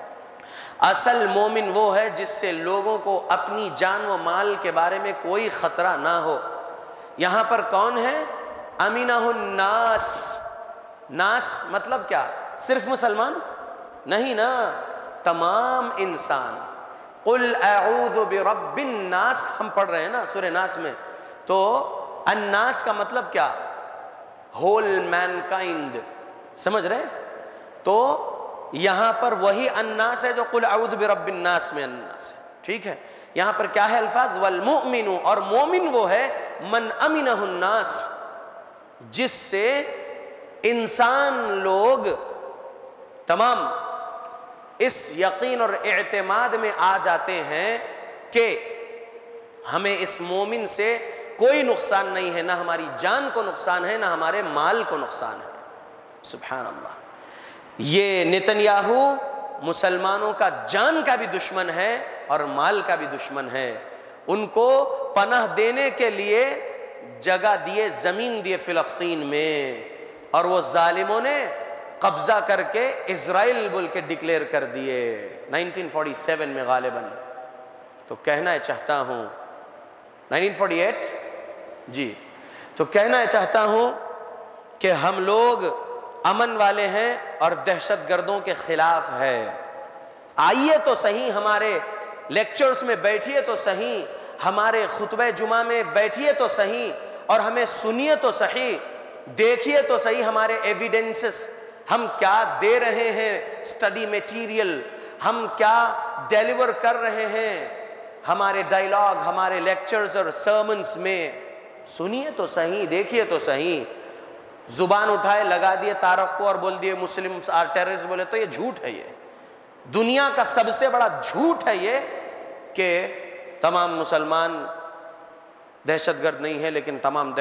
اصل مومن وہ ہے جس سے لوگوں کو اپنی جان و مال کے بارے میں کوئی خطرہ نہ ہو. یہاں پر کون ہے؟ امینہ الناس. ناس مطلب کیا؟ صرف مسلمان نہیں نا, تمام انسان. قل اعوذ برب الناس ہم پڑھ رہے ہیں نا سورہ ناس میں, تو الناس کا مطلب کیا؟ ہول مین کائنڈ, سمجھ رہے؟ تو یہاں پر وہی الناس ہے جو قل اعوذ برب الناس میں الناس ہے, ٹھیک ہے. یہاں پر کیا ہے الفاظ؟ والمؤمن, اور مومن وہ ہے من امنہ الناس, جس سے انسان لوگ تمام اس یقین اور اعتماد میں آ جاتے ہیں کہ ہمیں اس مومن سے کوئی نقصان نہیں ہے, نہ ہماری جان کو نقصان ہے, نہ ہمارے مال کو نقصان ہے. سبحان اللہ. یہ نتنیاہو مسلمانوں کا جان کا بھی دشمن ہے اور مال کا بھی دشمن ہے. ان کو پناہ دینے کے لیے جگہ دیے, زمین دیے فلسطین میں, اور وہ ظالموں نے قبضہ کر کے اسرائیل بول کے ڈکلیئر کر دیے 1947 میں غالباً. تو کہنا چاہتا ہوں 1948 جی, تو کہنا چاہتا ہوں کہ ہم لوگ امن والے ہیں اور دہشت گردوں کے خلاف ہے. آئیے تو صحیح, ہمارے لیکچرز میں بیٹھیے تو صحیح, ہمارے خطبہ جمعہ میں بیٹھیے تو صحیح, اور ہمیں سنیے تو صحیح, دیکھیے تو صحیح ہمارے ایویڈنسز, ہم کیا دے رہے ہیں اسٹڈی میٹیریل, ہم کیا ڈیلیور کر رہے ہیں ہمارے ڈائیلاگ, ہمارے لیکچرز اور سرمنز میں. سنیے تو صحیح, دیکھیے تو صحیح. زبان اٹھائے لگا دیے طارق کو اور بول دیے مسلم آر ٹیررسٹ بولے, تو یہ جھوٹ ہے. یہ دنیا کا سب سے بڑا جھوٹ ہے یہ کہ تمام مسلمان دہشت گرد نہیں ہے لیکن تمام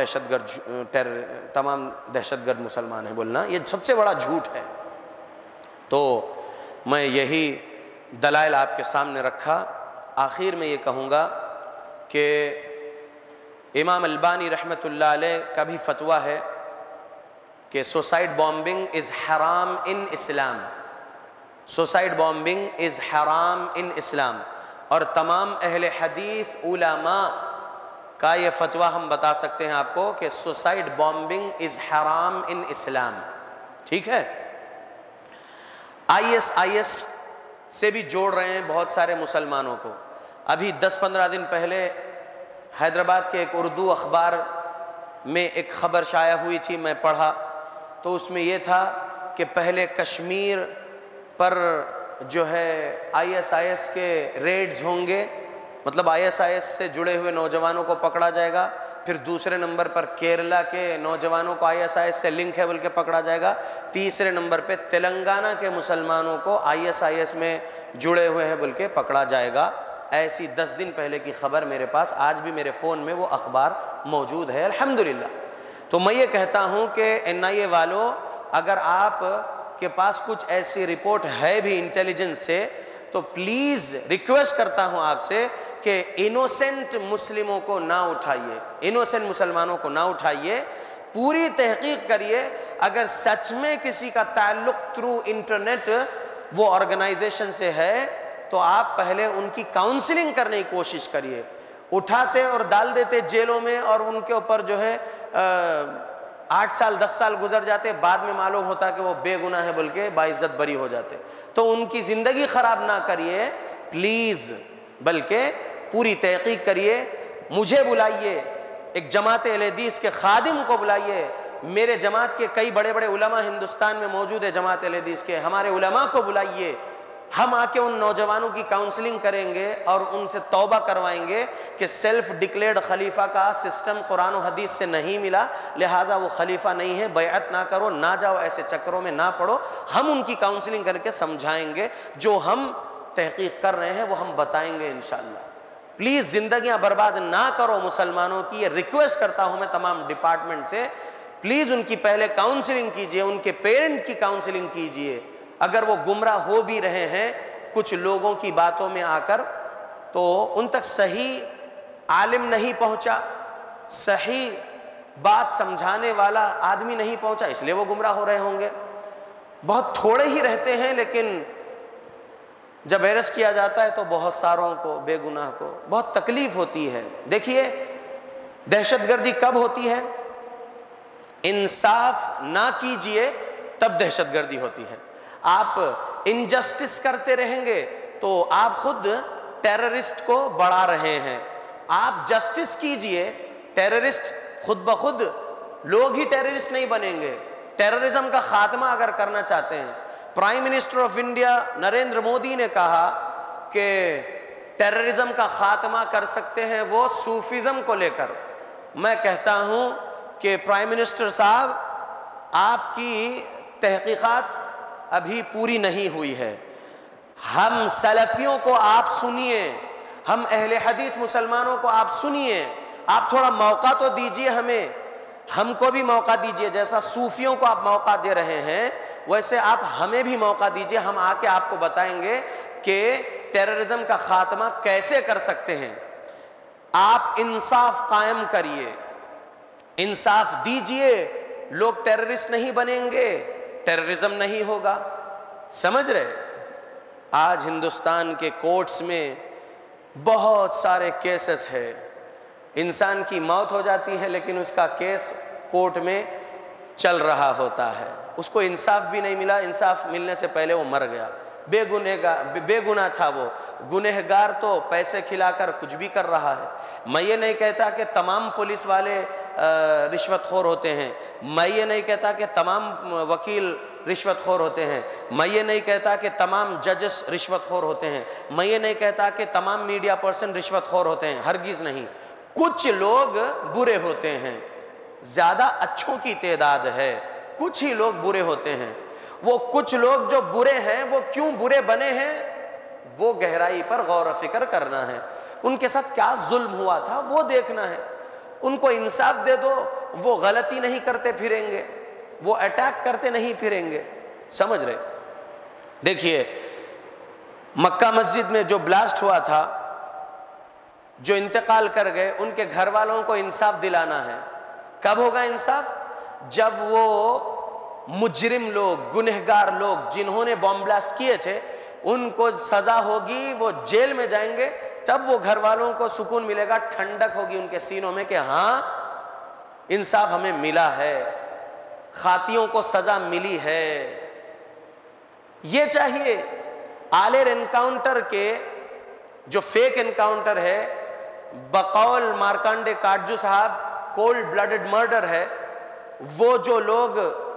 دہشت گرد مسلمان ہیں بولنا, یہ سب سے بڑا جھوٹ ہے. تو میں یہی دلائل آپ کے سامنے رکھا. آخر میں یہ کہوں گا کہ امام البانی رحمۃ اللہ علیہ کا بھی فتویٰ ہے کہ سوسائڈ بامبنگ از حرام ان اسلام. سوسائڈ بامبنگ از حرام ان اسلام. اور تمام اہل حدیث علماء کا یہ فتویٰ ہم بتا سکتے ہیں آپ کو کہ سوسائڈ بامبنگ از حرام ان اسلام. ٹھیک ہے. آئی ایس سے بھی جوڑ رہے ہیں بہت سارے مسلمانوں کو. ابھی 10-15 دن پہلے حیدرآباد کے ایک اردو اخبار میں ایک خبر شائع ہوئی تھی, میں پڑھا تو اس میں یہ تھا کہ پہلے کشمیر پر جو ہے آئی ایس کے ریڈز ہوں گے, مطلب آئی ایس سے جڑے ہوئے نوجوانوں کو پکڑا جائے گا. پھر دوسرے نمبر پر کیرلا کے نوجوانوں کو آئی ایس سے لنک ہے بول کے پکڑا جائے گا. تیسرے نمبر پہ تلنگانہ کے مسلمانوں کو آئی ایس میں جڑے ہوئے ہیں بول کے پکڑا جائے گا. ایسی 10 دن پہلے کی خبر میرے پاس آج بھی میرے فون میں وہ اخبار موجود ہے الحمدللہ. تو میں یہ کہتا ہوں کہ NIA والوں, اگر آپ کے پاس کچھ ایسی رپورٹ ہے بھی انٹیلیجنس سے, تو پلیز ریکویسٹ کرتا ہوں آپ سے کہ انوسنٹ مسلموں کو نہ اٹھائیے, انوسنٹ مسلمانوں کو نہ اٹھائیے, پوری تحقیق کریے. اگر سچ میں کسی کا تعلق تھرو انٹرنیٹ وہ آرگنائزیشن سے ہے تو آپ پہلے ان کی کاؤنسلنگ کرنے کی کوشش کریے. اٹھاتے اور ڈال دیتے جیلوں میں اور ان کے اوپر جو ہے 8 سال 10 سال گزر جاتے, بعد میں معلوم ہوتا کہ وہ بے گناہ ہے بول کے باعزت بری ہو جاتے. تو ان کی زندگی خراب نہ کریے پلیز, بلکہ پوری تحقیق کریے. مجھے بلائیے, ایک جماعت اہل حدیث کے خادم کو بلائیے. میرے جماعت کے کئی بڑے بڑے علماء ہندوستان میں موجود ہے جماعت اہل حدیث کے, ہمارے علماء کو بلائیے. ہم آ کے ان نوجوانوں کی کاؤنسلنگ کریں گے اور ان سے توبہ کروائیں گے کہ سیلف ڈکلیئرڈ خلیفہ کا سسٹم قرآن و حدیث سے نہیں ملا, لہٰذا وہ خلیفہ نہیں ہے, بیعت نہ کرو, نہ جاؤ ایسے چکروں میں, نہ پڑھو. ہم ان کی کاؤنسلنگ کر کے سمجھائیں گے, جو ہم تحقیق کر رہے ہیں وہ ہم بتائیں گے انشاءاللہ. پلیز زندگیاں برباد نہ کرو مسلمانوں کی, یہ ریکویسٹ کرتا ہوں میں تمام ڈپارٹمنٹ سے. پلیز ان کی پہلے کاؤنسلنگ کیجئے, ان کے پیرنٹ کی کاؤنسلنگ کیجئے. اگر وہ گمراہ ہو بھی رہے ہیں کچھ لوگوں کی باتوں میں آ کر, تو ان تک صحیح عالم نہیں پہنچا, صحیح بات سمجھانے والا آدمی نہیں پہنچا, اس لیے وہ گمراہ ہو رہے ہوں گے. بہت تھوڑے ہی رہتے ہیں, لیکن جب ایرس کیا جاتا ہے تو بہت ساروں کو, بے گناہ کو بہت تکلیف ہوتی ہے. دیکھیے دہشت گردی کب ہوتی ہے؟ انصاف نہ کیجئے تب دہشت گردی ہوتی ہے. آپ انجسٹس کرتے رہیں گے تو آپ خود ٹیررسٹ کو بڑھا رہے ہیں. آپ جسٹس کیجئے, ٹیررسٹ خود بخود لوگ ہی ٹیررسٹ نہیں بنیں گے. ٹیررزم کا خاتمہ اگر کرنا چاہتے ہیں, prime minister of India Narendra Modi نے کہا کہ ٹیررزم کا خاتمہ کر سکتے ہیں وہ صوفیزم کو لے کر. میں کہتا ہوں کہ پرائم منسٹر صاحب, آپ کی تحقیقات ابھی پوری نہیں ہوئی ہے. ہم سلفیوں کو آپ سنیے, ہم اہل حدیث مسلمانوں کو آپ سنیے. آپ تھوڑا موقع تو دیجئے ہمیں, ہم کو بھی موقع دیجئے. جیسا صوفیوں کو آپ موقع دے رہے ہیں ویسے آپ ہمیں بھی موقع دیجئے. ہم آ کے آپ کو بتائیں گے کہ ٹیررزم کا خاتمہ کیسے کر سکتے ہیں. آپ انصاف قائم کریے, انصاف دیجئے. لوگ ٹیررسٹ نہیں بنیں گے, ٹیررزم نہیں ہوگا. سمجھ رہے؟ آج ہندوستان کے کورٹس میں بہت سارے کیسز ہے. انسان کی موت ہو جاتی ہے لیکن اس کا کیس کورٹ میں چل رہا ہوتا ہے, اس کو انصاف بھی نہیں ملا. انصاف ملنے سے پہلے وہ مر گیا. بے گناہ تھا وہ. گنہگار تو پیسے کھلا کر کچھ بھی کر رہا ہے. میں یہ نہیں کہتا کہ تمام پولیس والے رشوت خور ہوتے ہیں, میں یہ نہیں کہتا کہ تمام وکیل رشوت خور ہوتے ہیں, میں یہ نہیں کہتا کہ تمام ججز رشوت خور ہوتے ہیں, میں یہ نہیں کہتا کہ تمام میڈیا پرسن رشوت خور ہوتے ہیں, ہرگز نہیں. کچھ لوگ برے ہوتے ہیں, زیادہ اچھوں کی تعداد ہے, کچھ ہی لوگ برے ہوتے ہیں. وہ کچھ لوگ جو برے ہیں وہ کیوں برے بنے ہیں, وہ گہرائی پر غور و فکر کرنا ہے. ان کے ساتھ کیا ظلم ہوا تھا وہ دیکھنا ہے. ان کو انصاف دے دو, وہ غلطی نہیں کرتے پھریں گے, وہ اٹیک کرتے نہیں پھریں گے. سمجھ رہے؟ دیکھیے مکہ مسجد میں جو بلاسٹ ہوا تھا, جو انتقال کر گئے, ان کے گھر والوں کو انصاف دلانا ہے. کب ہوگا انصاف؟ جب وہ مجرم لوگ, گنہگار لوگ جنہوں نے بم بلاسٹ کیے تھے, ان کو سزا ہوگی، وہ جیل میں جائیں گے، تب وہ گھر والوں کو سکون ملے گا، ٹھنڈک ہوگی ان کے سینوں میں کہ ہاں انصاف ہمیں ملا ہے، خاطیوں کو سزا ملی ہے۔ یہ چاہیے۔ آلیر انکاؤنٹر کے جو فیک انکاؤنٹر ہے، بقول مارکانڈے کاٹجو صاحب کولڈ بلڈڈ مرڈر ہے، وہ جو لوگ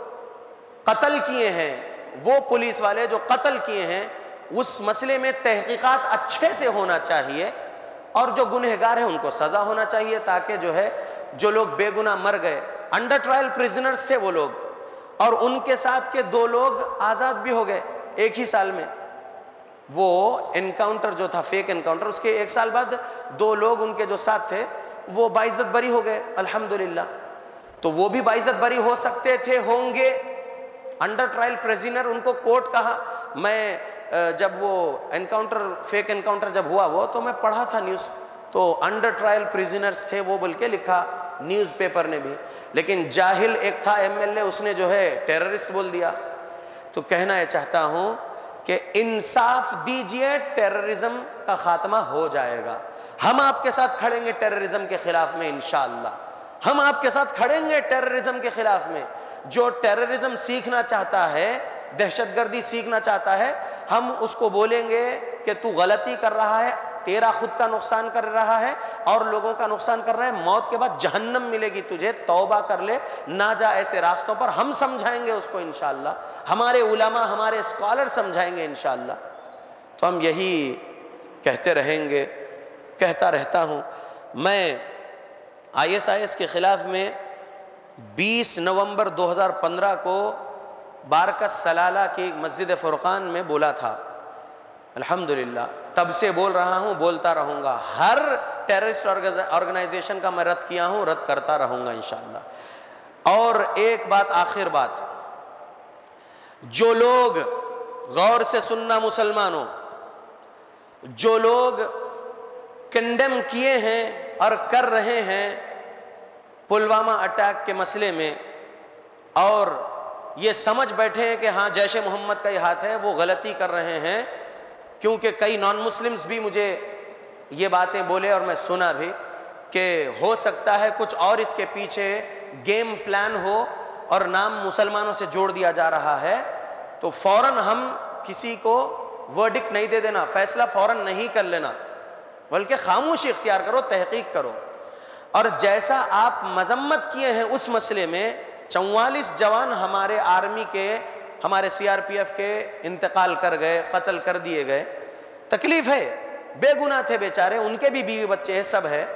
قتل کیے ہیں، وہ پولیس والے جو قتل کیے ہیں، اس مسئلے میں تحقیقات اچھے سے ہونا چاہیے، اور جو گنہگار ہیں ان کو سزا ہونا چاہیے، تاکہ جو ہے جو لوگ بے گناہ مر گئے، انڈر ٹرائل پریزنرز تھے وہ لوگ، اور ان کے ساتھ کے 2 لوگ آزاد بھی ہو گئے ایک ہی سال میں۔ وہ انکاؤنٹر جو تھا فیک انکاؤنٹر، اس کے 1 سال بعد 2 لوگ ان کے جو ساتھ تھے وہ باعزت بری ہو گئے الحمدللہ۔ تو وہ بھی باعزت بری ہو سکتے تھے، ہوں گے۔ انڈر ٹرائل پریزنر، ان کو کورٹ کہا، میں جب وہ انکاؤنٹر فیک انکاؤنٹر جب ہوا وہ تو میں پڑھا تھا نیوز، تو انڈر ٹرائل پریزنرز تھے وہ بول کے لکھا نیوز پیپر نے بھی، لیکن جاہل ایک تھا MLA، اس نے جو ہے ٹیررسٹ بول دیا۔ تو کہنا یہ چاہتا ہوں کہ انصاف دیجئے، ٹیررزم کا خاتمہ ہو جائے گا۔ ہم آپ کے ساتھ کھڑیں گے ٹیررزم کے خلاف میں انشاءاللہ، ہم آپ کے ساتھ کھڑیں گے ٹیررزم کے خلاف میں۔ جو ٹیررزم سیکھنا چاہتا ہے، دہشت گردی سیکھنا چاہتا ہے، ہم اس کو بولیں گے کہ تو غلطی کر رہا ہے، تیرا خود کا نقصان کر رہا ہے اور لوگوں کا نقصان کر رہا ہے، موت کے بعد جہنم ملے گی تجھے، توبہ کر لے، نہ جا ایسے راستوں پر۔ ہم سمجھائیں گے اس کو انشاءاللہ، ہمارے علماء ہمارے اسکالر سمجھائیں گے انشاءاللہ۔ تو ہم یہی کہتے رہیں گے، کہتا رہتا ہوں۔ میں ISIS کے خلاف میں 20 نومبر 2015 کو بارکس سلالہ کی مسجد فرقان میں بولا تھا، الحمدللہ تب سے بول رہا ہوں، بولتا رہوں گا۔ ہر ٹیررسٹ آرگنائزیشن کا میں رد کیا ہوں، رد کرتا رہوں گا انشاءاللہ۔ اور ایک بات، آخر بات، جو لوگ، غور سے سننا مسلمانوں، جو لوگ کنڈیم کیے ہیں اور کر رہے ہیں پلوامہ اٹیک کے مسئلے میں، اور یہ سمجھ بیٹھے ہیں کہ ہاں جیش محمد کا یہ ہاتھ ہے، وہ غلطی کر رہے ہیں، کیونکہ کئی نان مسلمز بھی مجھے یہ باتیں بولے اور میں سنا بھی کہ ہو سکتا ہے کچھ اور اس کے پیچھے گیم پلان ہو اور نام مسلمانوں سے جوڑ دیا جا رہا ہے، تو فوراً ہم کسی کو ورڈکٹ نہیں دے دینا، فیصلہ فوراً نہیں کر لینا، بلکہ خاموشی اختیار کرو، تحقیق کرو۔ اور جیسا آپ مذمت کیے ہیں اس مسئلے میں، 44 جوان ہمارے آرمی کے، ہمارے CRPF کے انتقال کر گئے، قتل کر دیے گئے، تکلیف ہے، بے گناہ تھے بیچارے، ان کے بھی بیوی بچے ہیں، سب ہے۔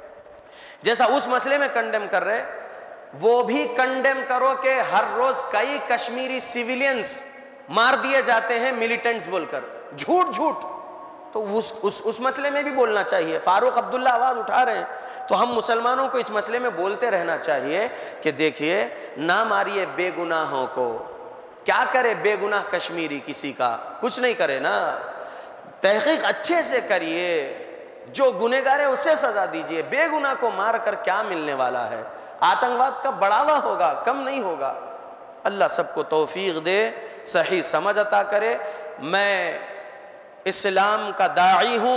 جیسا اس مسئلے میں کنڈیم کر رہے، وہ بھی کنڈیم کرو کہ ہر روز کئی کشمیری سیویلینز مار دیے جاتے ہیں ملیٹنٹس بول کر، جھوٹ جھوٹ، تو اس مسئلے میں بھی بولنا چاہیے۔ فاروق عبداللہ آواز اٹھا رہے ہیں، تو ہم مسلمانوں کو اس مسئلے میں بولتے رہنا چاہیے کہ دیکھیے، نہ ماریے بے گناہوں کو۔ کیا کرے بے گناہ کشمیری کسی کا؟ کچھ نہیں کرے نا۔ تحقیق اچھے سے کریے، جو گنہگار ہے اسے سزا دیجیے، بے گناہ کو مار کر کیا ملنے والا ہے؟ آتنکواد کا بڑھاوا ہوگا، کم نہیں ہوگا۔ اللہ سب کو توفیق دے، صحیح سمجھ عطا کرے۔ میں اسلام کا داعی ہوں،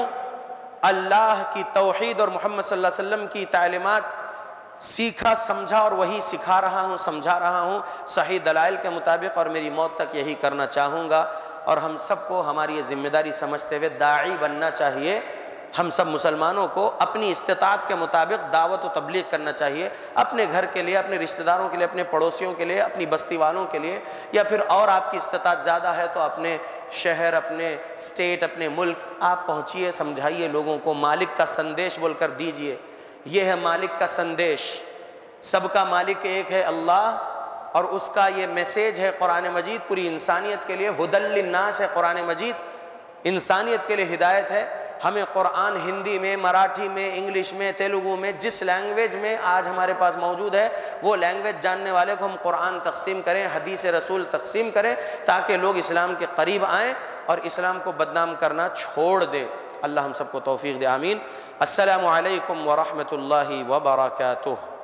اللہ کی توحید اور محمد صلی اللہ علیہ وسلم کی تعلیمات سیکھا سمجھا اور وہی سکھا رہا ہوں، سمجھا رہا ہوں صحیح دلائل کے مطابق، اور میری موت تک یہی کرنا چاہوں گا۔ اور ہم سب کو ہماری یہ ذمہ داری سمجھتے ہوئے داعی بننا چاہیے۔ ہم سب مسلمانوں کو اپنی استطاعت کے مطابق دعوت و تبلیغ کرنا چاہیے، اپنے گھر کے لیے، اپنے رشتہ داروں کے لیے، اپنے پڑوسیوں کے لیے، اپنی بستی والوں کے لیے، یا پھر اور آپ کی استطاعت زیادہ ہے تو اپنے شہر، اپنے اسٹیٹ، اپنے ملک آپ پہنچیے، سمجھائیے لوگوں کو، مالک کا سندیش بول کر دیجئے۔ یہ ہے مالک کا سندیش، سب کا مالک ایک ہے اللہ، اور اس کا یہ میسیج ہے قرآن مجید، پوری انسانیت کے لیے ہدی للناس ہے قرآن مجید، انسانیت کے لیے ہدایت ہے۔ ہمیں قرآن ہندی میں، مراٹھی میں، انگلش میں، تیلگو میں، جس لینگویج میں آج ہمارے پاس موجود ہے، وہ لینگویج جاننے والے کو ہم قرآن تقسیم کریں، حدیث رسول تقسیم کریں، تاکہ لوگ اسلام کے قریب آئیں اور اسلام کو بدنام کرنا چھوڑ دیں۔ اللہ ہم سب کو توفیق دے، آمین۔ السلام علیکم ورحمۃ اللہ وبرکاتہ۔